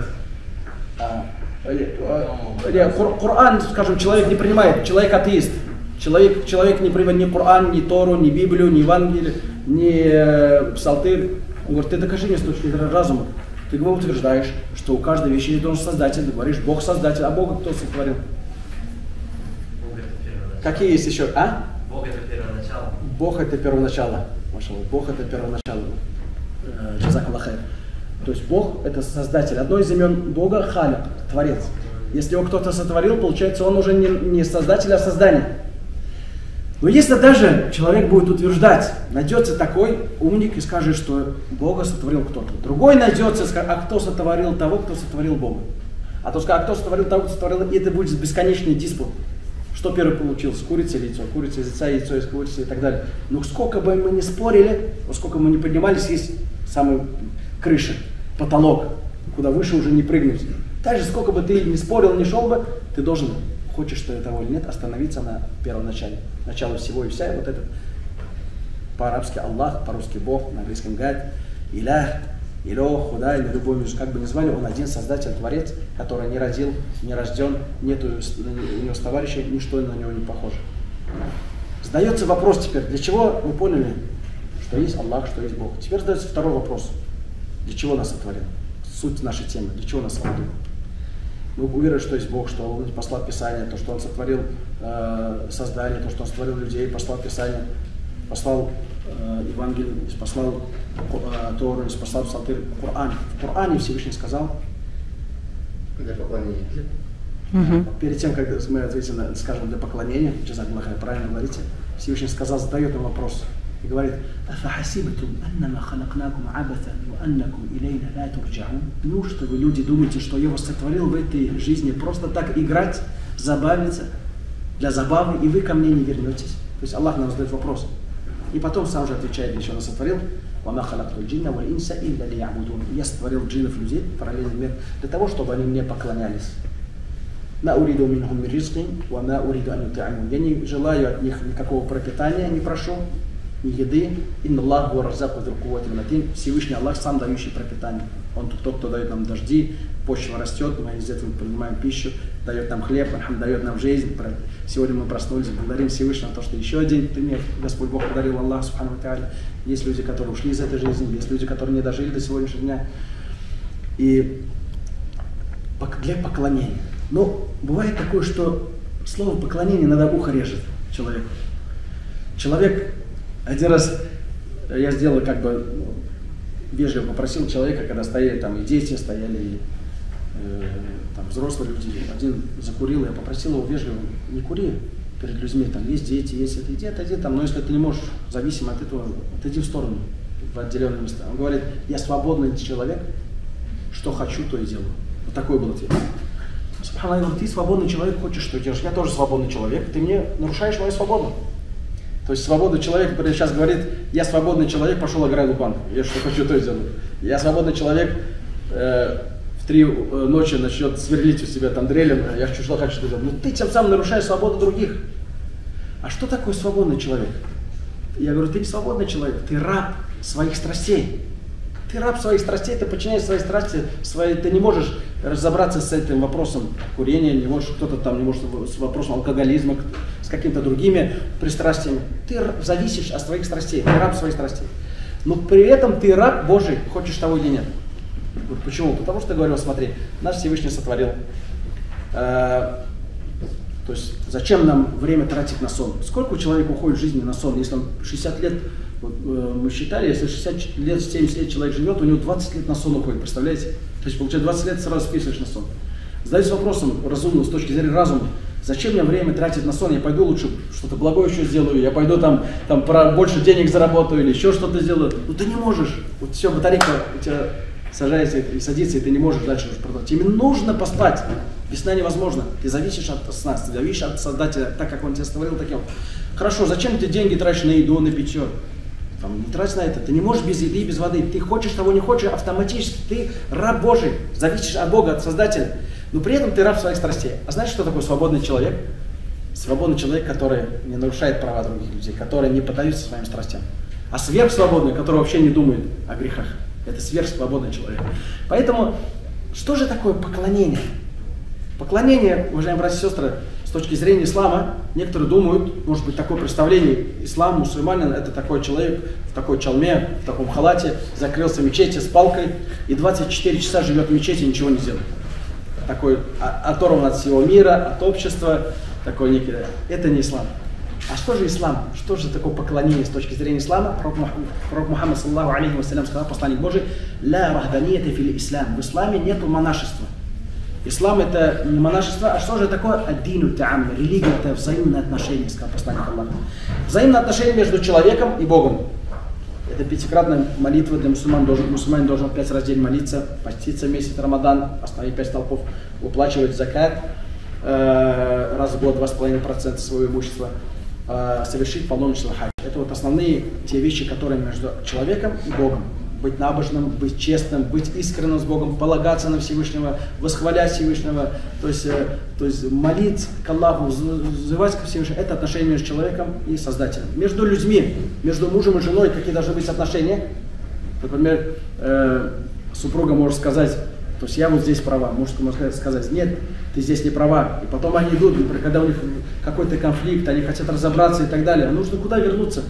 S3: Коран, скажем, человек не принимает, человек атеист. Человек, человек не принимает ни Коран, ни Тору, ни Библию, ни Евангелие, ни Псалтырь. Он говорит, ты докажи мне с точки зрения разума. Ты утверждаешь, что у каждой вещи есть должен создатель. Ты говоришь, Бог создатель, а Бога кто сотворил?
S6: Бог это первоначало.
S3: Какие есть еще? А?
S6: Бог это первоначало.
S3: Бог это первоначало. Машаллах. Бог это первоначало. Джазакаллах хайр. То есть Бог это создатель. Одно из имен Бога Халик, творец. Если его кто-то сотворил, получается он уже не, не создатель, а создание. Но если даже человек будет утверждать, найдется такой умник и скажет, что Бога сотворил кто-то. Другой найдется и скажет, а кто сотворил того, кто сотворил Бога. А то скажет, а кто сотворил того, кто сотворил, и это будет бесконечный диспут. Что первый получился? Курица или яйцо? Курица из яйца, яйцо из курицы и так далее. Но сколько бы мы ни спорили, сколько мы ни поднимались, есть самая крыша, потолок, куда выше уже не прыгнуть. Также сколько бы ты ни спорил, ни шел бы, ты должен, хочешь ты того или нет, остановиться на первом начале. Начало всего и вся. И вот этот по-арабски Аллах, по-русски Бог, на английском Гад, Илях, Илох, Худай, или любой между, как бы ни звали, он один создатель, творец, который не родил, не рожден, нету у него товарища, ничто на него не похоже. Задается вопрос теперь, для чего мы поняли, что есть Аллах, что есть Бог. Теперь задается второй вопрос. Для чего нас сотворил? Суть нашей темы. Для чего нас сотворил? Мы уверены, что есть Бог, что Он послал Писание, то, что Он сотворил э, создание, то, что Он сотворил людей, послал Писание, послал э, Евангелие, послал э, Тору, послал Псалтырь, Коран. В Коране Всевышний сказал,
S6: Для поклонения.
S4: Угу.
S3: перед тем, как мы ответим, на, скажем, для поклонения, Джазакаллах, правильно говорите, Всевышний сказал, задает им вопрос и говорит, неужто вы, люди, думаете, что я вас сотворил в этой жизни просто так играть, забавиться, для забавы, и вы ко мне не вернетесь? То есть Аллах нам задает вопрос. И потом сам же отвечает, для чего нас сотворил. Я сотворил джиннов, людей, параллельный мир, для того, чтобы они мне поклонялись. Я не желаю от них никакого пропитания, не прошу, ни еды. Всевышний Аллах сам дающий пропитание. Он тот, кто дает нам дожди, почва растет, мы из этого принимаем пищу, дает нам хлеб, дает нам жизнь. Сегодня мы проснулись, благодарим Всевышнего за то, что еще один пример Господь Бог подарил, Аллах Субхану ва Тааля. Есть люди, которые ушли из этой жизни, есть люди, которые не дожили до сегодняшнего дня. И для поклонения. Но бывает такое, что слово поклонение иногда ухо режет человеку. Человек, один раз я сделал как бы, вежливо попросил человека, когда стояли там и дети, стояли и э, там взрослые люди, один закурил, я попросил его вежливо, не кури перед людьми, там есть дети, есть это, иди, отойди там, но если ты не можешь, зависимо от этого, отойди в сторону, в отделенные места. Он говорит, я свободный человек, что хочу, то и делаю. Вот такой был ответ. Субханаллах, ты свободный человек, хочешь что делаешь? Я тоже свободный человек, ты мне нарушаешь мою свободу. То есть свободный человек, который сейчас говорит, я свободный человек, пошел играть в банк, я что хочу, то и делаю. Я свободный человек, э, в три ночи начнет сверлить у себя там дрелем, я хочу, что хочу, то и делаю. Но ты тем самым нарушаешь свободу других. А что такое свободный человек? Я говорю, ты не свободный человек, ты раб своих страстей. Ты раб своих страстей, ты подчиняешь свои страсти, свои, ты не можешь разобраться с этим вопросом курения, не можешь, кто-то там не может с вопросом алкоголизма, с какими-то другими пристрастиями. Ты зависишь от своих страстей, ты раб своих страстей. Но при этом ты раб Божий, хочешь того или нет. Почему? Потому что, говорю, смотри, наш Всевышний сотворил. Э, то есть, зачем нам время тратить на сон? Сколько у человека уходит в жизни на сон, если он шестьдесят лет... Вот, э, мы считали, если шестьдесят лет, семьдесят лет человек живет, у него двадцать лет на сон уходит, представляете? То есть, получается, двадцать лет сразу списываешь на сон. Задаюсь вопросом разумным, с точки зрения разума, зачем мне время тратить на сон? Я пойду лучше что-то благое еще сделаю, я пойду там, там про больше денег заработаю или еще что-то сделаю. Ну ты не можешь, вот все, батарейка у тебя сажается и садится, и ты не можешь дальше уже продолжать. Тебе нужно поспать, без сна невозможно. Ты зависишь от сна, ты зависишь от Создателя, так как Он тебя створил таким. Хорошо, зачем ты деньги тратишь на еду, на питье? Там, не трать на это, ты не можешь без еды, без воды, ты хочешь того, не хочешь, автоматически, ты раб Божий, зависишь от Бога, от Создателя, но при этом ты раб своих страстей. А знаешь, что такое свободный человек? Свободный человек, который не нарушает права других людей, который не поддается своим страстям. А сверхсвободный, который вообще не думает о грехах, это сверхсвободный человек. Поэтому, что же такое поклонение? Поклонение, уважаемые братья и сестры, с точки зрения ислама, некоторые думают, может быть, такое представление, ислам, мусульманин, это такой человек в такой чалме, в таком халате, закрылся в мечети с палкой и двадцать четыре часа живет в мечети и ничего не делает. Такой оторван от всего мира, от общества, такой некий. Это не ислам. А что же ислам? Что же такое поклонение с точки зрения ислама? Пророк Мухаммад, саллаллаху алейхи вассалям, сказал, посланник Божий, «Ля рахбанията фил ислам». В исламе нету монашества. Ислам это не монашество, а что же такое аддину та'ам? Религия это взаимное отношение, сказал посланник Аллаха. Взаимное отношение между человеком и Богом. Это пятикратная молитва для мусульман. Должен, мусульманин должен пять раз в день молиться, поститься в месяц Рамадан, остановить пять столпов, выплачивать закат, э, раз в год два с половиной процента своего имущества, э, совершить паломничество хадж. Это вот основные те вещи, которые между человеком и Богом. Быть набожным, быть честным, быть искренним с Богом, полагаться на Всевышнего, восхвалять Всевышнего, то есть, э, то есть молить к Аллаху, взывать к Всевышнему. Это отношения между человеком и Создателем. Между людьми, между мужем и женой, какие должны быть отношения? Например, э, супруга может сказать, то есть я вот здесь права, муж может сказать, нет, ты здесь не права. И потом они идут, например, когда у них какой-то конфликт, они хотят разобраться и так далее. Нужно куда вернуться?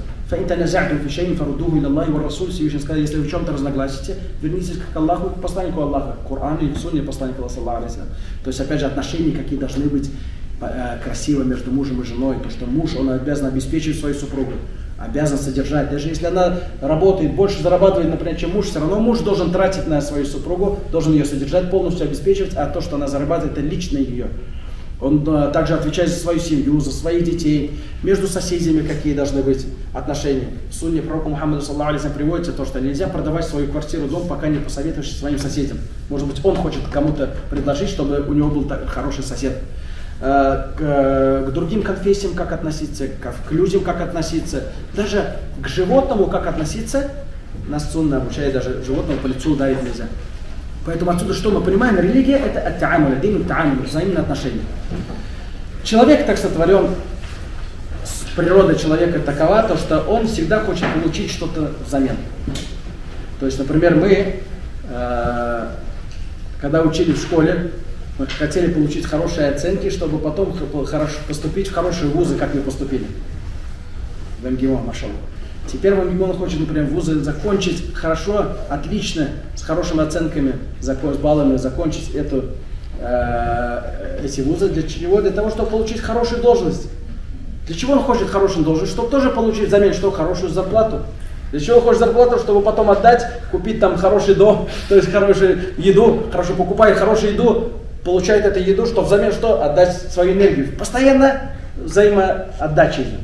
S3: Всевышний сказал, если вы в чем-то разногласите, вернитесь к Аллаху, к посланнику Аллаха, к Корану и к Сунне посланника Аллаха. То есть, опять же, отношения какие должны быть э, красиво между мужем и женой. То, что муж, он обязан обеспечивать свою супругу, обязан содержать. Даже если она работает, больше зарабатывает, например, чем муж, все равно муж должен тратить на свою супругу, должен ее содержать, полностью обеспечивать, а то, что она зарабатывает, это лично ее. Он а, также отвечает за свою семью, за своих детей, между соседями какие должны быть отношения. В сунне пророка Мухаммада, саллаллаху алейхи ва саллям, приводится то, что нельзя продавать свою квартиру, дом, пока не посоветуешься своим соседям. Может быть, он хочет кому-то предложить, чтобы у него был так, хороший сосед. А, к, к другим конфессиям как относиться, к, к людям как относиться, даже к животному как относиться. Нас сунна обучает, даже животному по лицу ударить нельзя. Поэтому отсюда что мы понимаем? Религия это ат-таамуль, дин ат-таамуль, взаимные отношения. Человек так сотворен, природа человека такова, то, что он всегда хочет получить что-то взамен. То есть, например, мы, э, когда учили в школе, мы хотели получить хорошие оценки, чтобы потом хорошо поступить в хорошие вузы, как мы поступили. В МГИМО, машаллах. Теперь он хочет, например, вузы закончить хорошо, отлично, с хорошими оценками, с баллами закончить эту, э, эти вузы. Для чего? Для того, чтобы получить хорошую должность. Для чего он хочет хорошую должность? Чтобы тоже получить взамен что? Хорошую зарплату. Для чего он хочет зарплату? Чтобы потом отдать, купить там хороший дом, то есть хорошую еду, хорошо покупает хорошую еду, получает эту еду, чтобы взамен что? Отдать свою энергию. Постоянно взаимоотдача идет.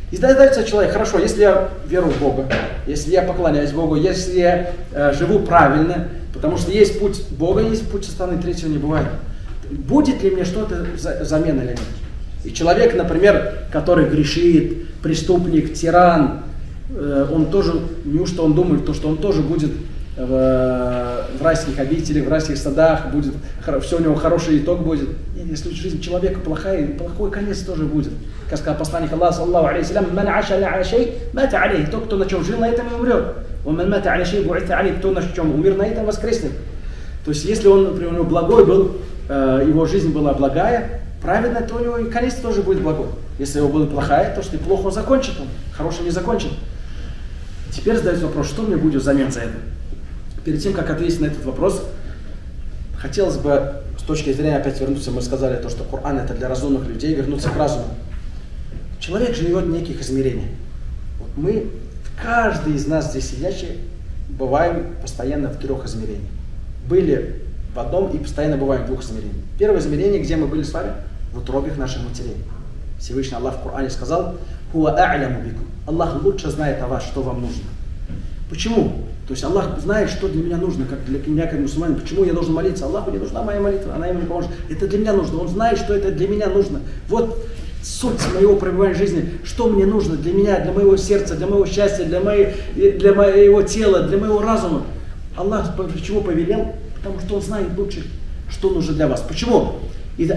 S3: И задается человек, хорошо, если я веру в Бога, если я поклоняюсь Богу, если я э, живу правильно, потому что есть путь Бога, есть путь со стороны третьего, не бывает. Будет ли мне что-то за, замена или нет? И человек, например, который грешит, преступник, тиран, э, он тоже, неужто он думает, то, что он тоже будет в, в райских обителях, в райских садах, будет, все у него хороший итог будет. И если жизнь человека плохая, плохой конец тоже будет. Как сказал посланник Аллаха, саллаллаху алейхи ва саллям, тот, кто на чем жил, на этом и умрет. Кто на чем умер, на этом воскреснет. То есть, если он, например, у него благой был, его жизнь была благая, праведная, то у него и конец тоже будет благой. Если его была плохая, то что и плохо он закончит, он хороший не закончит. Теперь задается вопрос, что мне будет взамен за это? Перед тем, как ответить на этот вопрос, хотелось бы с точки зрения опять вернуться, мы сказали, то, что Коран это для разумных людей, вернуться к разуму. Человек живет в неких измерениях. Вот мы, каждый из нас здесь сидящие, бываем постоянно в трех измерениях. Были в одном и постоянно бываем в двух измерениях. Первое измерение, где мы были с вами, в утробах наших матерей. Всевышний Аллах в Коране сказал: «Хуа а'ляму бикум». Аллах лучше знает о вас, что вам нужно. Почему? То есть Аллах знает, что для меня нужно, как для меня, как мусульманин. Почему я должен молиться? Аллаху не нужна моя молитва, она ему не поможет. Это для меня нужно. Он знает, что это для меня нужно. Вот суть моего пребывания в жизни, что мне нужно для меня, для моего сердца, для моего счастья, для, моей, для моего тела, для моего разума. Аллах почему повелел? Потому что Он знает лучше, что нужно для вас. Почему? Ведь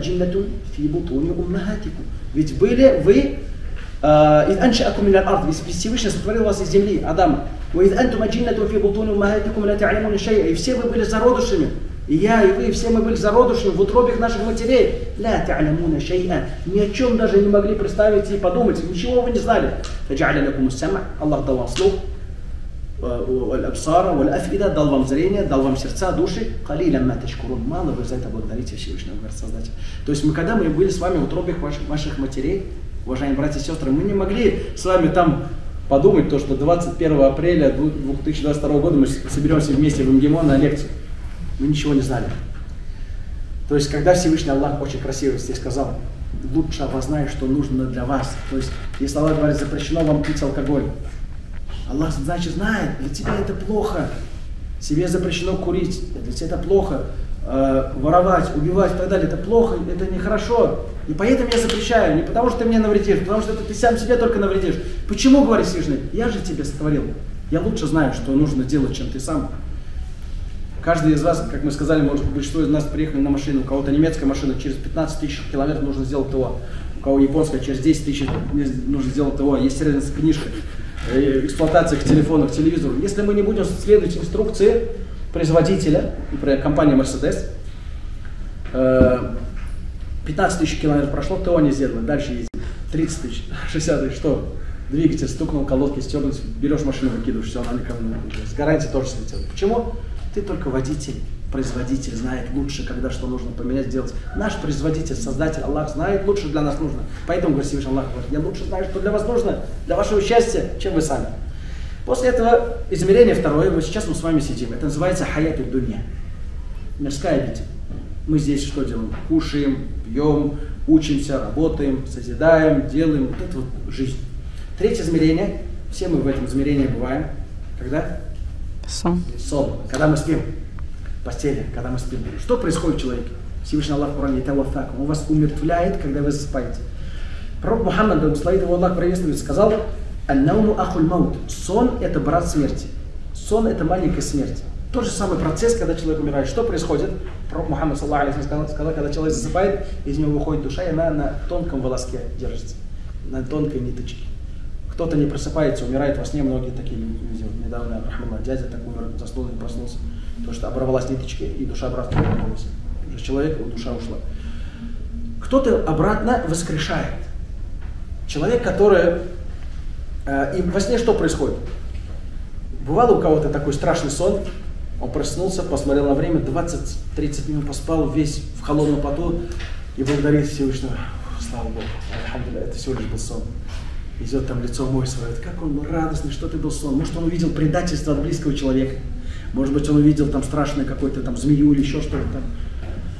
S3: были вы, Всевышний сотворил вас из земли, Адам. И все вы были зародышами. И я, и вы, все мы были зародышами в утробах наших матерей. Ни о чем даже не могли представить и подумать. Ничего вы не знали. Аллах дал вам слух, дал вам зрение, дал вам сердца, души. Мало вы за это благодарите Всевышнего Создателя. То есть мы, когда мы были с вами в утробах ваших, ваших матерей, уважаемые братья и сестры, мы не могли с вами там подумать, то, что двадцать первого апреля две тысячи двадцать второго года мы соберемся вместе в МГИМО на лекцию. Мы ничего не знали. То есть, когда Всевышний Аллах очень красиво здесь сказал: лучше обознай, что нужно для вас. То есть, если Аллах говорит, запрещено вам пить алкоголь, Аллах, значит, знает, для тебя это плохо. Тебе запрещено курить, для тебя это плохо. Э, воровать, убивать и так далее, это плохо, это нехорошо. И поэтому я запрещаю, не потому что ты мне навредишь, потому что это ты сам себе только навредишь. Почему, говорит Всевышний? Я же тебя сотворил. Я лучше знаю, что нужно делать, чем ты сам. Каждый из вас, как мы сказали, может, большинство из нас приехали на машину, у кого-то немецкая машина, через пятнадцать тысяч километров нужно сделать ТО. У кого японская, через десять тысяч нужно сделать ТО. Есть разница книжка, эксплуатация к телефону, к телевизору. Если мы не будем следовать инструкции производителя, например, компания Mercedes, пятнадцать тысяч километров прошло, ТО не сделано, дальше ездит. тридцать тысяч, шестьдесят тысяч, что? Двигатель стукнул, колодки стерлись, берешь машину, выкидываешь, все, она никому не с гарантией тоже слетела. Почему? Ты только водитель, производитель знает лучше, когда что нужно поменять, сделать. Наш производитель, создатель, Аллах знает лучше для нас нужно. Поэтому, говорит Всевышний Аллах, я лучше знаю, что для вас нужно, для вашего счастья, чем вы сами. После этого измерение второе, вот сейчас мы с вами сидим, это называется хаят ад-дунья, мирская обитель. Мы здесь что делаем? Кушаем, пьем, учимся, работаем, созидаем, делаем. Вот это вот жизнь. Третье измерение, все мы в этом измерении бываем. Когда?
S4: Сон.
S3: Сон. Когда мы спим. В постели, когда мы спим. Что происходит в человеке? Всевышний Аллах в Коране: Он вас умертвляет, когда вы засыпаете. Пророк Мухаммад, да благословит его Аллах, приветствует, сказал: «Ан-науму ахуль маут». Сон – это брат смерти. Сон – это маленькая смерть. Тот же самый процесс, когда человек умирает. Что происходит? Пророк Мухаммад, саллаллаху алейхи ва саллям, сказал, когда человек засыпает, из него выходит душа, и она на тонком волоске держится, на тонкой ниточке. Кто-то не просыпается, умирает во сне, многие такие видел. Недавно Рахмалlah, дядя так умер, заснул и проснулся, потому что оборвалась ниточка, и душа обратно вернулась. Уже человек, душа ушла. Кто-то обратно воскрешает. Человек, который... Э, и во сне что происходит? Бывало у кого-то такой страшный сон, он проснулся, посмотрел на время, двадцать-тридцать минут поспал, весь в холодном поту, и благодарит Всевышнего: слава Богу, это всего лишь был сон. Идет там, лицо мой свое, как он радостный, что ты был сон. Может, он увидел предательство от близкого человека, может быть, он увидел там страшное какое-то там змею или еще что-то там.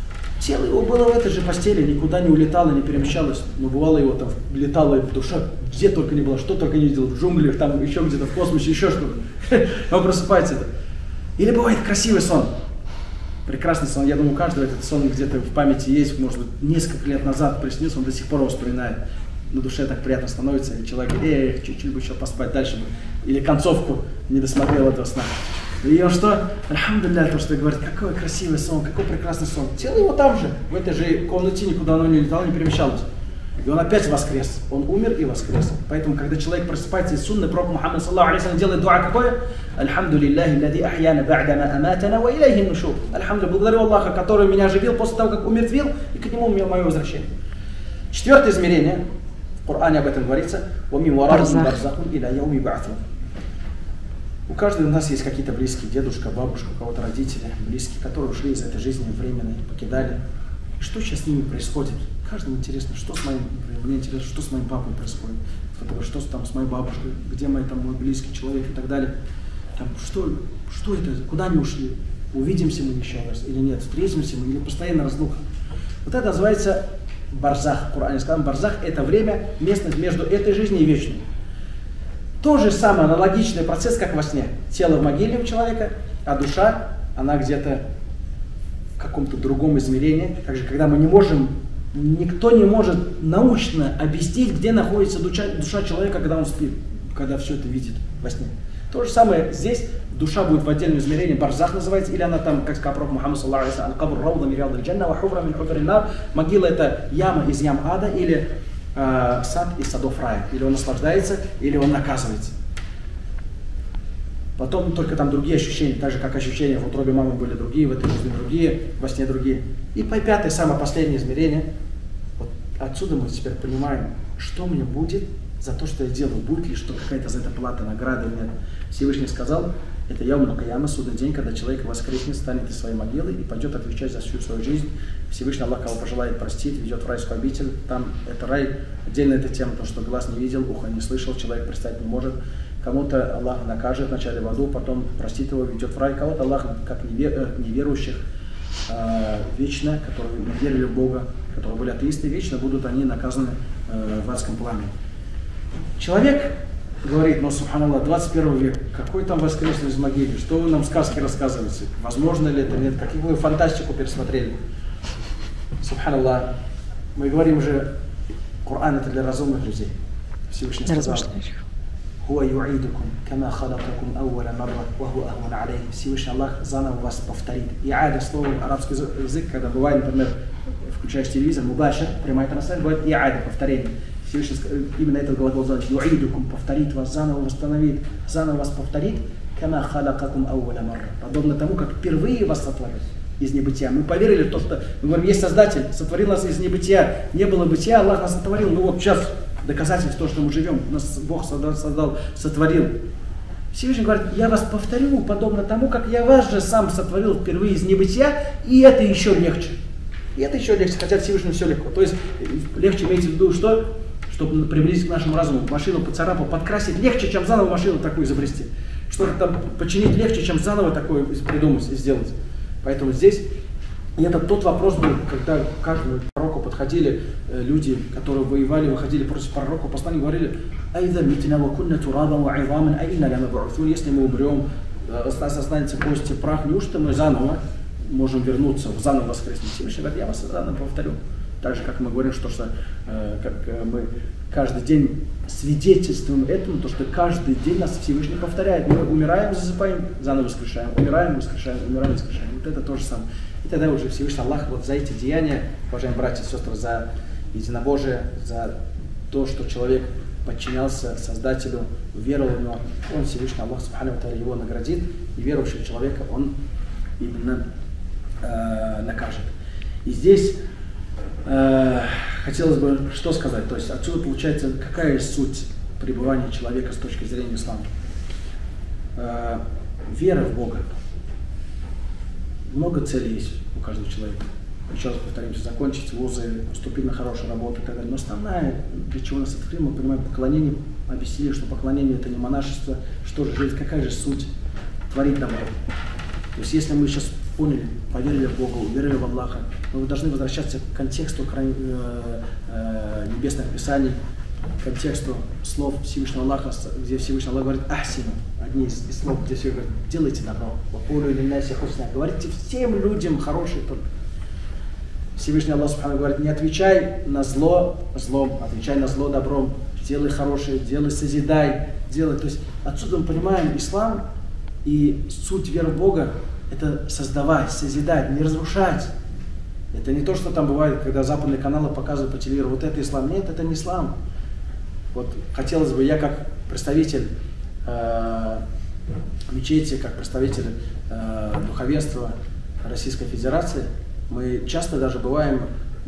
S3: Тело его было в этой же постели, никуда не улетало, не перемещалось. Но бывало его там, летало в душе, где только не было, что только не видел, в джунглях, там еще где-то в космосе, еще что-то. Он просыпается. Или бывает красивый сон. Прекрасный сон. Я думаю, у каждого этот сон где-то в памяти есть. Может быть, несколько лет назад приснился, он до сих пор его вспоминает. На душе так приятно становится, и человек, эх, чуть-чуть бы еще поспать дальше бы. Или концовку не досмотрел этого сна. И он что? Альхамдулилля, то, что говорит, какой красивый сон, какой прекрасный сон. Тело его там же, в этой же комнате, никуда оно не летало, не перемещалось. И он опять воскрес. Он умер и воскрес. Поэтому, когда человек просыпается из сунны, пророк Мухаммад саллаху алейхи вассалям делает дуа какое? Альхамдулиллахи лади ахьяна ба'дама аматана ва иляйхи нушур. Альхамдулилля, благодарю Аллаха, который меня оживил после того, как умертвил, и к нему мое возвращение. Четвертое измерение, в Коране об этом говорится, «Ва мин вараихим барзахун иля яуми ба'атун». У каждого из нас есть какие-то близкие, дедушка, бабушка, у кого-то родители, близкие, которые ушли из этой жизни временно, покидали. И что сейчас с ними происходит? Каждому интересно, что с моим, мне интересно, что с моим папой происходит, что там с моей бабушкой, где мой, там, мой близкий человек и так далее. Там, что, что это, куда они ушли? Увидимся мы еще раз или нет? Встретимся мы или постоянно разлука? Вот это называется барзах. В Коране сказано, барзах это время, местность между этой жизнью и вечной. То же самое, аналогичный процесс, как во сне. Тело в могиле у человека, а душа, она где-то в каком-то другом измерении. Также, когда мы не можем, никто не может научно объяснить, где находится душа, душа человека, когда он спит, когда все это видит во сне. То же самое здесь, душа будет в отдельном измерении, барзах называется, или она там, как сказал пророк Мухаммад саллаху алейхи вассалям, «Аль-кабр рауда мин рияд аль-джанна, ва хуфра мин хуфри ан-нар». Могила это яма из ям ада, или э, сад из садов рая. Или он наслаждается, или он наказывается. Потом только там другие ощущения, так же как ощущения в утробе мамы были другие, в этой жизни другие, во сне другие. И по пятое, самое последнее измерение. Вот отсюда мы теперь понимаем, что мне будет за то, что я делаю, будет ли что какая-то за это плата, награда или нет. Всевышний сказал, это яум кияма, судный день, когда человек воскреснет, станет из своей могилы и пойдет отвечать за всю свою жизнь. Всевышний Аллах, кого пожелает простить, ведет в райскую обитель. Там это рай, отдельно эта тема, то, что глаз не видел, ухо не слышал, человек представить не может. Кому-то Аллах накажет вначале в аду, потом простит его, ведет в рай. Кого-то Аллах, как неверующих, вечно, которые не верили в Бога, которые были атеисты, вечно будут они наказаны в адском пламени. Человек говорит, ну, субханаллах, двадцать первый век, какой там воскресный из могилы, что вы нам сказки рассказываете, возможно ли это, нет, какие вы фантастику пересмотрели. Субханаллах, мы говорим уже, Коран это для разумных людей. Всевышний сказал, Всевышний Аллах заново вас повторит. И ада, слово арабский язык, когда бывает, например, включаешь телевизор, мубашир, прямая трансляция, говорит и ада, повторение. Всевышний именно этот глагол значит юидукум, повторит вас, заново восстановит, заново вас повторит, кама халакакум ауаля марра. Подобно тому, как впервые вас сотворил из небытия. Мы поверили в то, что мы говорим, есть Создатель, сотворил нас из небытия, не было бытия, Аллах нас сотворил. Ну вот сейчас доказательство того, что мы живем, нас Бог создал, создал, сотворил. Всевышний говорит, я вас повторю, подобно тому, как я вас же сам сотворил впервые из небытия, и это еще легче. И это еще легче, хотя Всевышнему все легко. То есть легче имеется в виду, что? Чтобы приблизить к нашему разуму, машину поцарапал, подкрасить легче, чем заново машину такую изобрести. Что-то там починить легче, чем заново такое придумать и сделать. Поэтому здесь, и это тот вопрос был, когда к каждому пророку подходили э, люди, которые воевали, выходили против пророка, посланники говорили, если мы умрем, останется кости, прах, неужто мы заново можем вернуться, заново воскреснуть? Всевышний говорит, я вас заново повторю. Так же, как мы говорим, что, что э, как, э, мы каждый день свидетельствуем этому, то, что каждый день нас Всевышний повторяет. Мы умираем, засыпаем, заново воскрешаем, умираем, воскрешаем, умираем, воскрешаем. Вот это то же самое. И тогда уже Всевышний Аллах вот за эти деяния, уважаемые братья и сестры, за единобожие, за то, что человек подчинялся Создателю, веровал в него, он Всевышний Аллах Субхану ва Тааля его наградит, и верующего человека он именно э, накажет. И здесь э, хотелось бы что сказать, то есть отсюда получается, какая суть пребывания человека с точки зрения ислама. Э, вера в Бога. Много целей есть у каждого человека. Еще раз повторимся, закончить вузы, поступить на хорошую работу и так далее. Но основная, для чего нас открыли, мы понимаем, поклонение, объяснили, что поклонение это не монашество, что же жизнь, какая же суть творить добро. То есть если мы сейчас поняли, поверили в Бога, уверовали в Аллаха. Но вы должны возвращаться к контексту небесных писаний, к контексту слов Всевышнего Аллаха, где Всевышний Аллах говорит «Ахсину». Одни из, из слов, где все говорят «делайте добро». Говорите всем людям хорошее только. Всевышний Аллах Субхану говорит: не отвечай на зло злом, отвечай на зло добром, делай хорошее, делай, созидай, делай. То есть отсюда мы понимаем ислам и суть веры в Бога — это создавать, созидать, не разрушать. Это не то, что там бывает, когда западные каналы показывают по телевизору, вот это ислам. Нет, это не ислам. Вот хотелось бы, я как представитель э, мечети, как представитель э, духовенства Российской Федерации, мы часто даже бываем,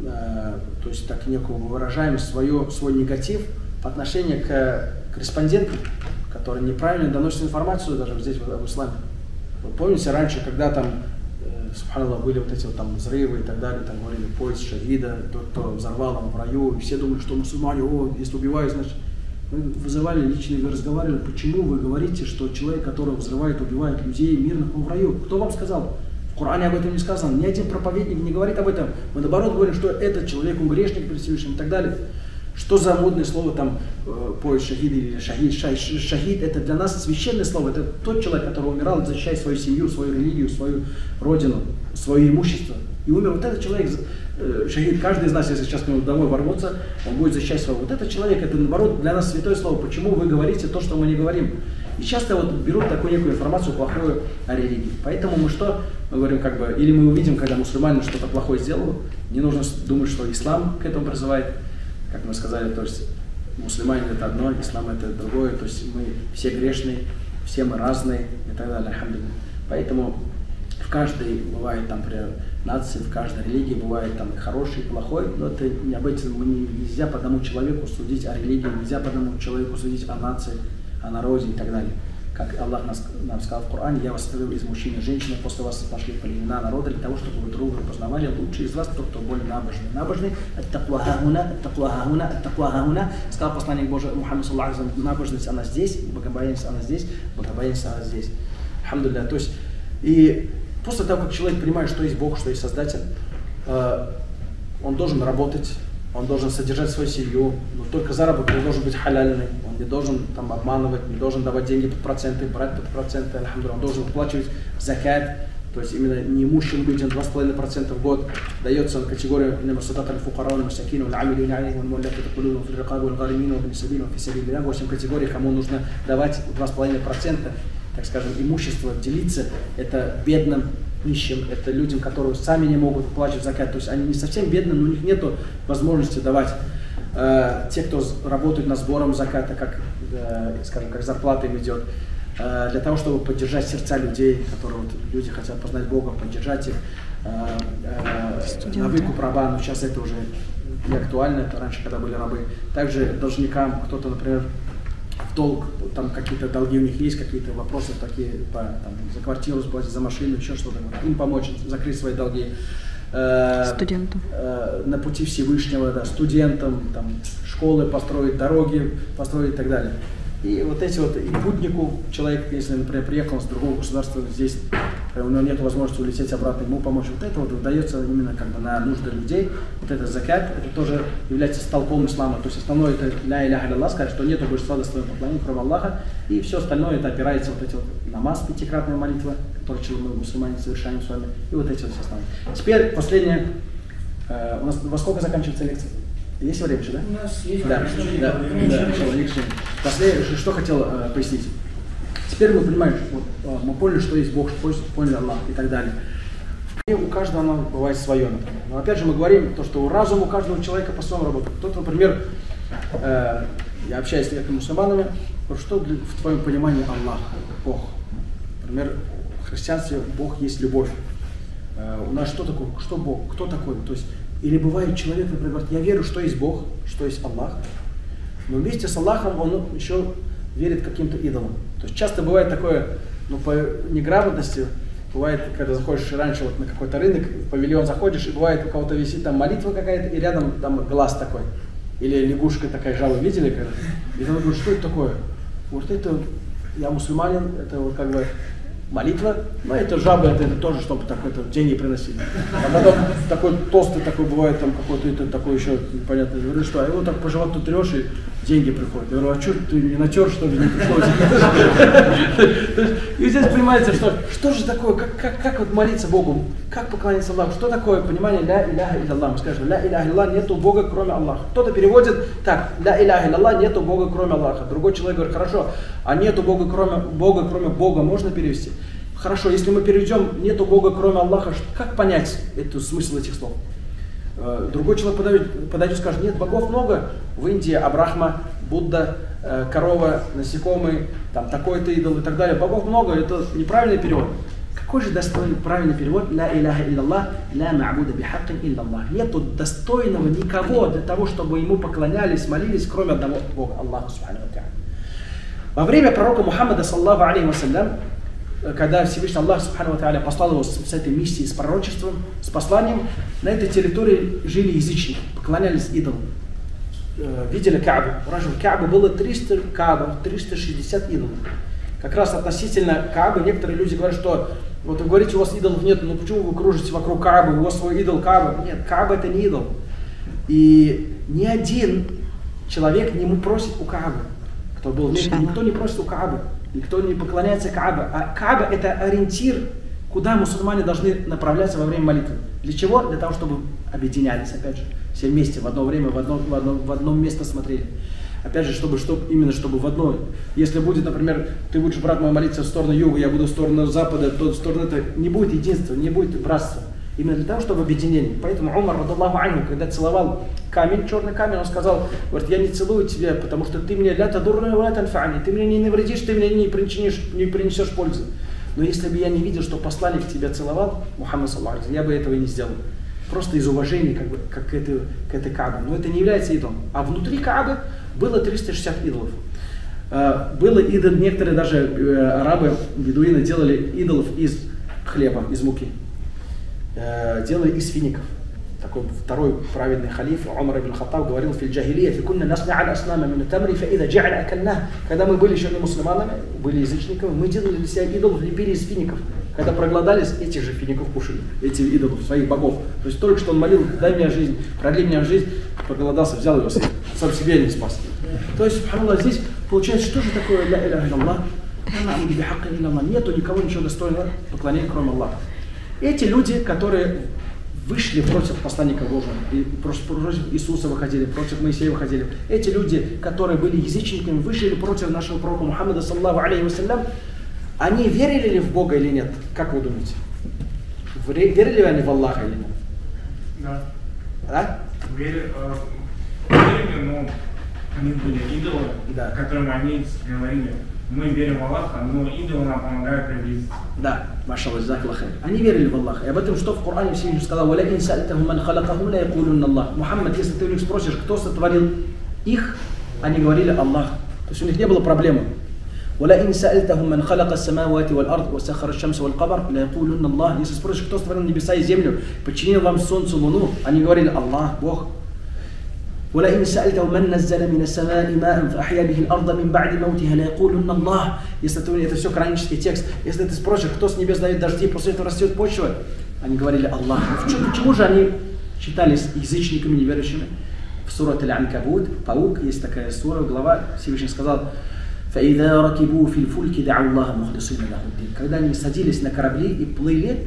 S3: э, то есть так некую выражаем свое, свой негатив по отношению к корреспондентам, которые неправильно доносят информацию даже здесь в, в исламе. Вот помните раньше, когда там, э, субханаллах, были вот эти вот там взрывы и так далее, там говорили поезд шахида, тот, кто взорвал там в раю, и все думали, что мусульмане, о, если убивают, значит. Мы вызывали лично, вы разговаривали, почему вы говорите, что человек, который взрывает, убивает людей мирных, он в раю? Кто вам сказал? В Коране об этом не сказано. Ни один проповедник не говорит об этом. Мы наоборот говорим, что этот человек, он грешник перед Всевышним и так далее. Что за модное слово там, поезд шахид или шахид? Шахид — это для нас священное слово. Это тот человек, который умирал, защищая свою семью, свою религию, свою родину, свое имущество. И умер вот этот человек, шахид. Каждый из нас, если сейчас к нему домой ворвется, он будет защищать свое. Вот этот человек — это наоборот для нас святое слово. Почему вы говорите то, что мы не говорим? И часто вот берут такую некую информацию плохую о религии. Поэтому мы что? Мы говорим, как бы, или мы увидим, когда мусульманин что-то плохое сделал, не нужно думать, что ислам к этому призывает. Как мы сказали, то есть мусульманин — это одно, ислам — это другое. То есть мы все грешные, все мы разные и так далее. Поэтому в каждой бывает там, например, нации, в каждой религии бывает там и хороший, и плохой, но это не об этом мы не, нельзя по одному человеку судить о религии, нельзя по одному человеку судить о нации, о народе и так далее. Как Аллах нас, нам сказал в Коране: я вас оставил из мужчин и женщин, после вас пошли племена народа для того, чтобы вы друг друга познавали. Лучший из вас тот, кто более набожный. Набожный — ат-таква ха-хуна, ат-таква ха-хуна, ат-таква ха-хуна. Сказал посланник Божий Мухаммад саллаллаху алейхи ва саллям: набожность она здесь, богобоязненность она здесь, богобоязненность она здесь. Алхамдулилля. То есть, и после того, как человек понимает, что есть Бог, что есть Создатель, э, он должен работать, он должен содержать свою семью, но только заработок не должен быть халяльный, он не должен там обманывать, не должен давать деньги под проценты, брать под проценты, алхамдулилля, он должен выплачивать закат, то есть именно неимущим людям два с половиной процента в год дается категория восемь категорий, кому нужно давать два с половиной процента, так скажем, имущество делиться, это бедным, нищим, это людям, которые сами не могут выплачивать закат, то есть они не совсем бедные, но у них нет возможности давать. Э, те, кто работают над сбором заката, как, э, скажем, как зарплата им идет, э, для того, чтобы поддержать сердца людей, которые вот, люди хотят познать Бога, поддержать их, э, э, на выкуп раба, но сейчас это уже не актуально, это раньше, когда были рабы. Также должникам, кто-то, например, в долг, там какие-то долги у них есть, какие-то вопросы такие, по, там, за квартиру сплатить, за машину, еще что-то, им помочь закрыть свои долги.
S4: Студентам.
S3: Э, на пути Всевышнего, да, студентам, там, школы построить, дороги построить и так далее. И вот эти вот, и путнику, человек, если, например, приехал с другого государства, здесь у него нет возможности улететь обратно, ему помочь. Вот это вот выдается именно как бы на нужды людей. Вот это закат, это тоже является столпом ислама. То есть основное это ля иляха илlallah, сказать, что нет божества достойного поклонения, кроме Аллаха. И все остальное это опирается вот эти вот намаз, пятикратная молитва, которую мы, мусульмане, совершаем с вами. И вот эти вот все основные. Теперь последнее. Э, у нас во сколько заканчивается лекция? Есть время еще, да?
S5: У нас есть
S3: да,
S5: время.
S3: да, да, да, последнее, что хотел э, пояснить. Теперь мы понимаем, вот, э, мы поняли, что есть Бог, поняли Аллах и так далее. И у каждого оно бывает свое, например. Но опять же мы говорим, то, что разум у каждого человека по-своему работает. Кто-то, например, э, я общаюсь с некоторыми мусульманами, что для, в твоем понимании Аллах, Бог? Например, в христианстве Бог есть любовь. Э, у нас что такое? Что Бог? Кто такой? То есть, или бывает человек, например, говорит: я верю, что есть Бог, что есть Аллах, но вместе с Аллахом он еще верит каким-то идолам. То есть часто бывает такое, ну, по неграмотности, бывает, когда заходишь раньше вот на какой-то рынок, в павильон заходишь, и бывает у кого-то висит там молитва какая-то, и рядом там глаз такой. Или лягушка такая жала, видели? И он говорит: что это такое? Вот это, я мусульманин, это вот как бы молитва, но это жабы, это, это тоже, чтобы так, это, деньги приносить. А потом такой толстый такой бывает, там какой-то это, такой еще непонятно. Я говорю, что, а его так по животу трешь и деньги приходят. Я говорю, а что ты не натер, что ли, не пришло? И здесь понимаете, что что же такое, как, как, как вот молиться Богу, как поклоняться Аллаху, что такое понимание ля иляха илlallah. Мы скажем, ля иляха илlallah, нету Бога, кроме Аллаха. Кто-то переводит так, ля иляха илlallah, нету Бога, кроме Аллаха. Другой человек говорит, хорошо, а нету Бога, кроме Бога, кроме Бога, можно перевести? Хорошо, если мы переведем «нету Бога, кроме Аллаха», как понять эту, смысл этих слов? Другой человек подойдет, подойдет и скажет, нет, богов много. В Индии Абрахма, Будда, корова, насекомые, там такой-то идол и так далее. Богов много, это неправильный перевод. Какой же достойный правильный перевод? «Ля иляха илlallah, ля ма'буда бихаккин илlallah». Нету достойного никого для того, чтобы ему поклонялись, молились, кроме одного Бога, Аллаха субхану ва тааля. Во время пророка Мухаммада, саллаллаху алейхи вассалям, когда Всевышний Аллах Субхану ва Тааля послал его с, с этой миссией, с пророчеством, с посланием, на этой территории жили язычники, поклонялись идолам. Э, видели Каабу. В Каабе было триста Каабов, триста шестьдесят идолов. Как раз относительно Каабы некоторые люди говорят, что вот вы говорите, у вас идолов нет, ну почему вы кружите вокруг Каабы, у вас свой идол Кааба? Нет, Кааба это не идол. И ни один человек не просит у Каабы, кто был в Мекке, никто не просит у Каабы. Никто не поклоняется Кааба. А Кааба это ориентир, куда мусульмане должны направляться во время молитвы. Для чего? Для того, чтобы объединялись, опять же, все вместе, в одно время, в одно, в одно, в одно место смотрели. Опять же, чтобы, чтобы, именно чтобы в одно. Если будет, например, ты будешь, брат мой, молиться в сторону юга, я буду в сторону запада, то в сторону это, не будет единства, не будет братства. Именно для того, чтобы объединение. Поэтому Умар, радаллаху анху, когда целовал камень, черный камень, он сказал, говорит, я не целую тебя, потому что ты мне ля тадурна ва ля танфа'ни, ты мне не навредишь, ты мне не причинишь, не принесешь пользы. Но если бы я не видел, что посланник тебя целовал, Мухаммад саллаллаху алейхи, я бы этого и не сделал. Просто из уважения как бы, как к, этой, к этой Каабе. Но это не является идолом. А внутри Каабы было триста шестьдесят идолов. Было идол, некоторые даже арабы, бедуины делали идолов из хлеба, из муки. Делали из фиников. Такой второй праведный халиф Умар ибн Хаттаб говорил в джахилия, когда мы были еще не мусульманами, были язычниками, мы делали для себя идолов, лепили из фиников. Когда проголодались, этих же фиников кушали, эти идолов, своих богов. То есть только что он молил, дай мне жизнь, продли мне жизнь, проголодался, взял его, сам себе не спас. То есть, субханаллах, здесь получается, что же такое ля иляха илlallah? Нету никого ничего достойного поклонения, кроме Аллаха. Эти люди, которые вышли против посланника Божьего, и против Иисуса выходили, против Моисея выходили, эти люди, которые были язычниками, вышли против нашего пророка Мухаммада, саллаллаху алейхи вассалям, они верили ли в Бога или нет? Как вы думаете? Верили ли они в Аллаха или нет?
S7: Да.
S3: Да?
S7: Верили, э, но у них были идолы,
S3: да,
S7: которым они говорили, мы верим в Аллаха, но идолы нам помогают приблизиться.
S3: Да, машаллах, джазакаллах хайр. Они верили в Аллаха. И об этом что в Коране Всевышний сказал: «Валякин са'альтахум ман халакахум ла якулунна Аллах». Мухаммад, если ты у них спросишь, кто сотворил их, они говорили Аллах. То есть у них не было проблемы. «Валякин са'альтахум ман халака ас-самавати валь-ард ва саххара аш-шамса валь-камар ла якулунна Аллах». Если спросишь, кто сотворил небеса и землю, подчинил вам солнцу, луну, они говорили Аллах, Бог. ولئن سألتهم من نزل من السماء ماء فأحيا به الأرض من بعد موتها ليقولن الله. Если ты, это все коранический текст. Если ты спросишь, кто с небес дает дожди, после этого растет почва, они говорили Аллах. Почему же они считались язычниками неверующими? В суре Аль-Анкабут, паук, есть такая сура, глава, Всевышний сказал: فإذا ركبوا في الفلك دعوا الله مخلصين له الدين. Когда они садились на корабли и плыли,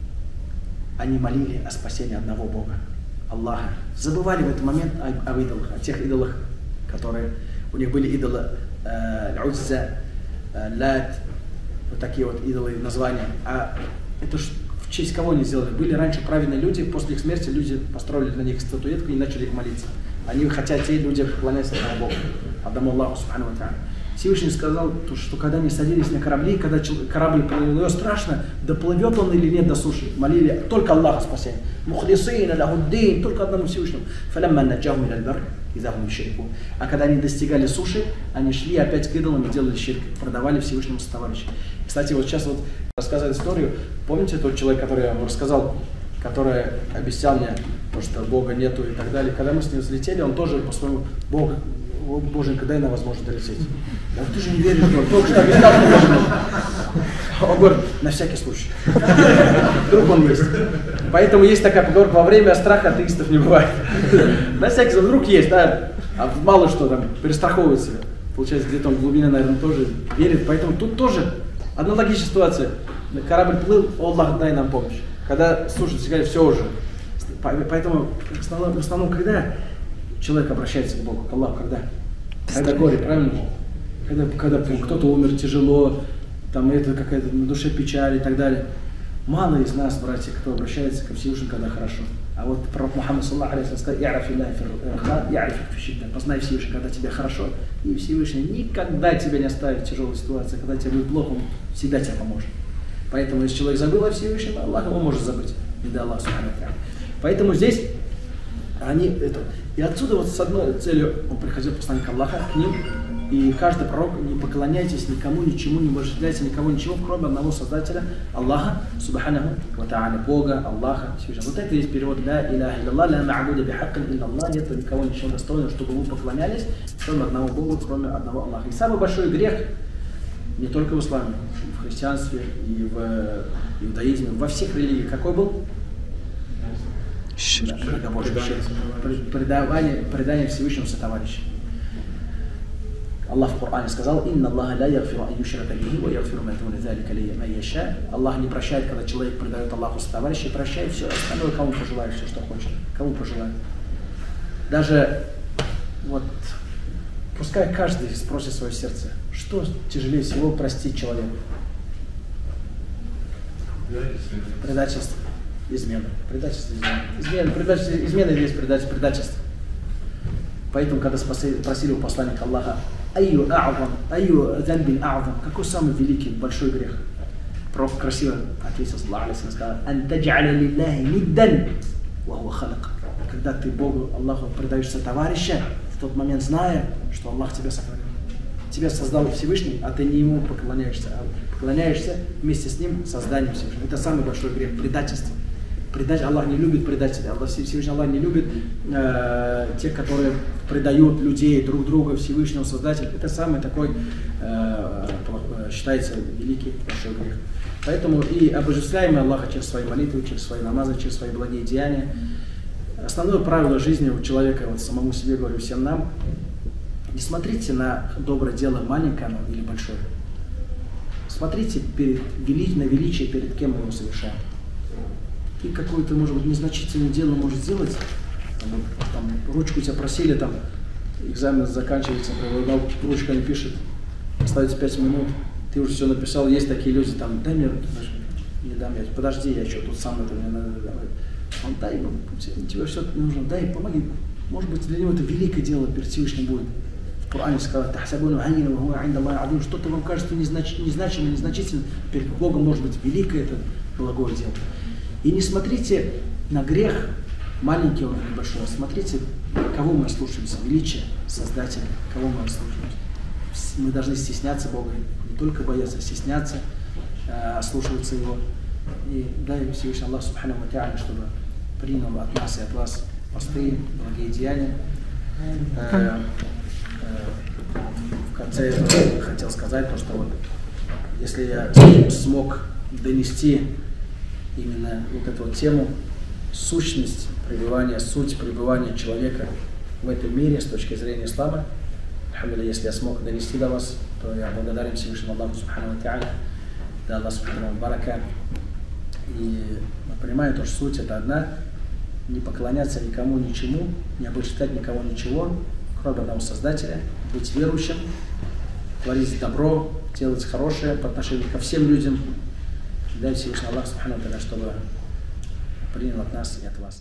S3: они молили о спасении одного Бога, Аллаха. Забывали в этот момент об, об идолах, о тех идолах, которые у них были идолы Аль-Узза, Лат, вот такие вот идолы названия. А это ж в честь кого они сделали? Были раньше праведные люди, после их смерти люди построили на них статуэтку и начали их молиться. Они хотят, те люди поклоняются одному Богу, одному Аллаху субхану ва тааля. Всевышний сказал, что когда они садились на корабли, когда корабль плыл, страшно, доплывет он или нет до суши. Молили только Аллаха спасения. Мухлисина лахуддин, только одному Всевышнему. Фалямма наджахум иля аль-барр иза хум юшрикун. А когда они достигали суши, они шли опять к идолам и делали ширк, продавали Всевышнему сотоварища. Кстати, вот сейчас вот рассказывать историю. Помните тот человек, который я вам рассказал, который обещал мне, что Бога нету и так далее. Когда мы с ним взлетели, он тоже по своему Богу, о, боженька, дай нам возможность долететь. Да ты же не веришь, говорит, только что обещал. Он говорит, на всякий случай. Вдруг он есть. Поэтому есть такая поговорка, во время страха атеистов не бывает. На всякий случай, вдруг есть, да, а мало что там, перестраховывает себя. Получается, где-то он в глубине, наверное, тоже верит. Поэтому тут тоже аналогичная ситуация. Корабль плыл, Аллах, дай нам помощь. Когда слушают, сказали, все уже. Поэтому в основном, в основном, когда человек обращается к Богу, к Аллаху, когда? Когда горе, правильно? Когда, когда кто-то умер тяжело, там это какая-то на душе печаль и так далее. Мало из нас, братья, кто обращается ко Всевышнему, когда хорошо. А вот пророк Мухаммад саллаллаху алейхи ва саллям сказал, познай Всевышнего, когда тебе хорошо, и Всевышний никогда тебя не оставит в тяжелой ситуации, когда тебе будет плохо, он всегда тебе поможет. Поэтому, если человек забыл о Всевышнем, Аллах его может забыть. И да, Аллах субхану ва тааля. Поэтому здесь они это. И отсюда вот с одной целью он приходил посланник Аллаха к ним, и каждый пророк: не поклоняйтесь никому, ничему, не божествляйте никого, ничего, кроме одного Создателя, Аллаха, субханаху ва тааля, Бога, Аллаха, Всевышнего. Вот это есть перевод: ля иляха илляллах, ля ма'буда бихаккин илляллах, нет никого ничего достойного, чтобы вы поклонялись, кроме одного Бога, кроме одного Аллаха. И самый большой грех не только в исламе, и в христианстве, и в иудаизме, во всех религиях какой был? Да, предавание, предание Всевышнему сотоварища. Аллах в Коране сказал: «Инна Аллаха ля ягфиру ан юшрака бихи ва ягфиру ма дуна залика лиман яша». Аллах не прощает, когда человек предает Аллаху сотоварища, и прощает все остальное, кому пожелает, все, что хочет, кому пожелает. Даже вот пускай каждый спросит свое сердце, что тяжелее всего простить человеку? Предательство. Измена. Предательство, измена. Измена, предательство, измена есть предательство, предательство. Поэтому, когда спросили у посланника Аллаха: «Айю а'зам, айю занбин а'зам», какой самый великий, большой грех? Пророк красиво ответил, саллаллаху алейхи ва саллям, «Ан тадж'аля лиллахи ниддан, ва хуа халак». Когда ты Богу, Аллаху предаешься товарища, в тот момент зная, что Аллах тебя сохранил. Тебя создал Всевышний, а ты не ему поклоняешься, а поклоняешься вместе с ним созданием Всевышнего. Это самый большой грех, предательство. Предать, Аллах не любит предателей, Аллах, Всевышний Аллах не любит э, тех, которые предают людей, друг друга, Всевышнего Создателя. Это самый такой, э, считается, великий большой грех. Поэтому и обожествляем Аллаха через свои молитвы, через свои намазы, через свои благие деяния. Основное правило жизни у человека, вот самому себе говорю, всем нам: не смотрите на доброе дело, маленькое оно или большое. Смотрите перед, на величие, перед кем мы его совершаем. Ты какое-то, может быть, незначительное дело можешь сделать, там, там, ручку тебя просили, там, экзамен заканчивается, ручка не пишет, остается пять минут, ты уже все написал, есть такие люди, там, дай мне, не дам, я, подожди, я что тут сам это мне надо, давай. Он: дай, тебе все нужно, дай, помоги. Может быть, для него это великое дело перед Всевышним будет. В Коране сказал: что-то вам кажется незначимым, незначительным, перед Богом может быть великое это благое дело. И не смотрите на грех, маленький он или большой, смотрите, кого мы слушаемся, величие Создателя, кого мы слушаемся. Мы должны стесняться Бога, не только бояться, а стесняться, э, слушаться Его. И дай Всевышний Аллах субхану ва тааля, чтобы принял от нас и от вас посты, благие деяния. Э, э, в конце я хотел сказать то, что вот, если я смог донести именно вот эту вот тему, сущность пребывания, суть пребывания человека в этом мире с точки зрения ислама. Алхамдулилля, если я смог донести до вас, то я благодарен Всевышнему Аллаху субхану ва тааля, да Аллах субхану ва барака. И мы понимаем, то, что суть это одна: не поклоняться никому, ничему, не обожествлять никого, ничего, кроме одного Создателя, быть верующим, творить добро, делать хорошее по отношению ко всем людям. Дай Всевышний Аллах субхану ва тааля, чтобы принял от нас и от вас.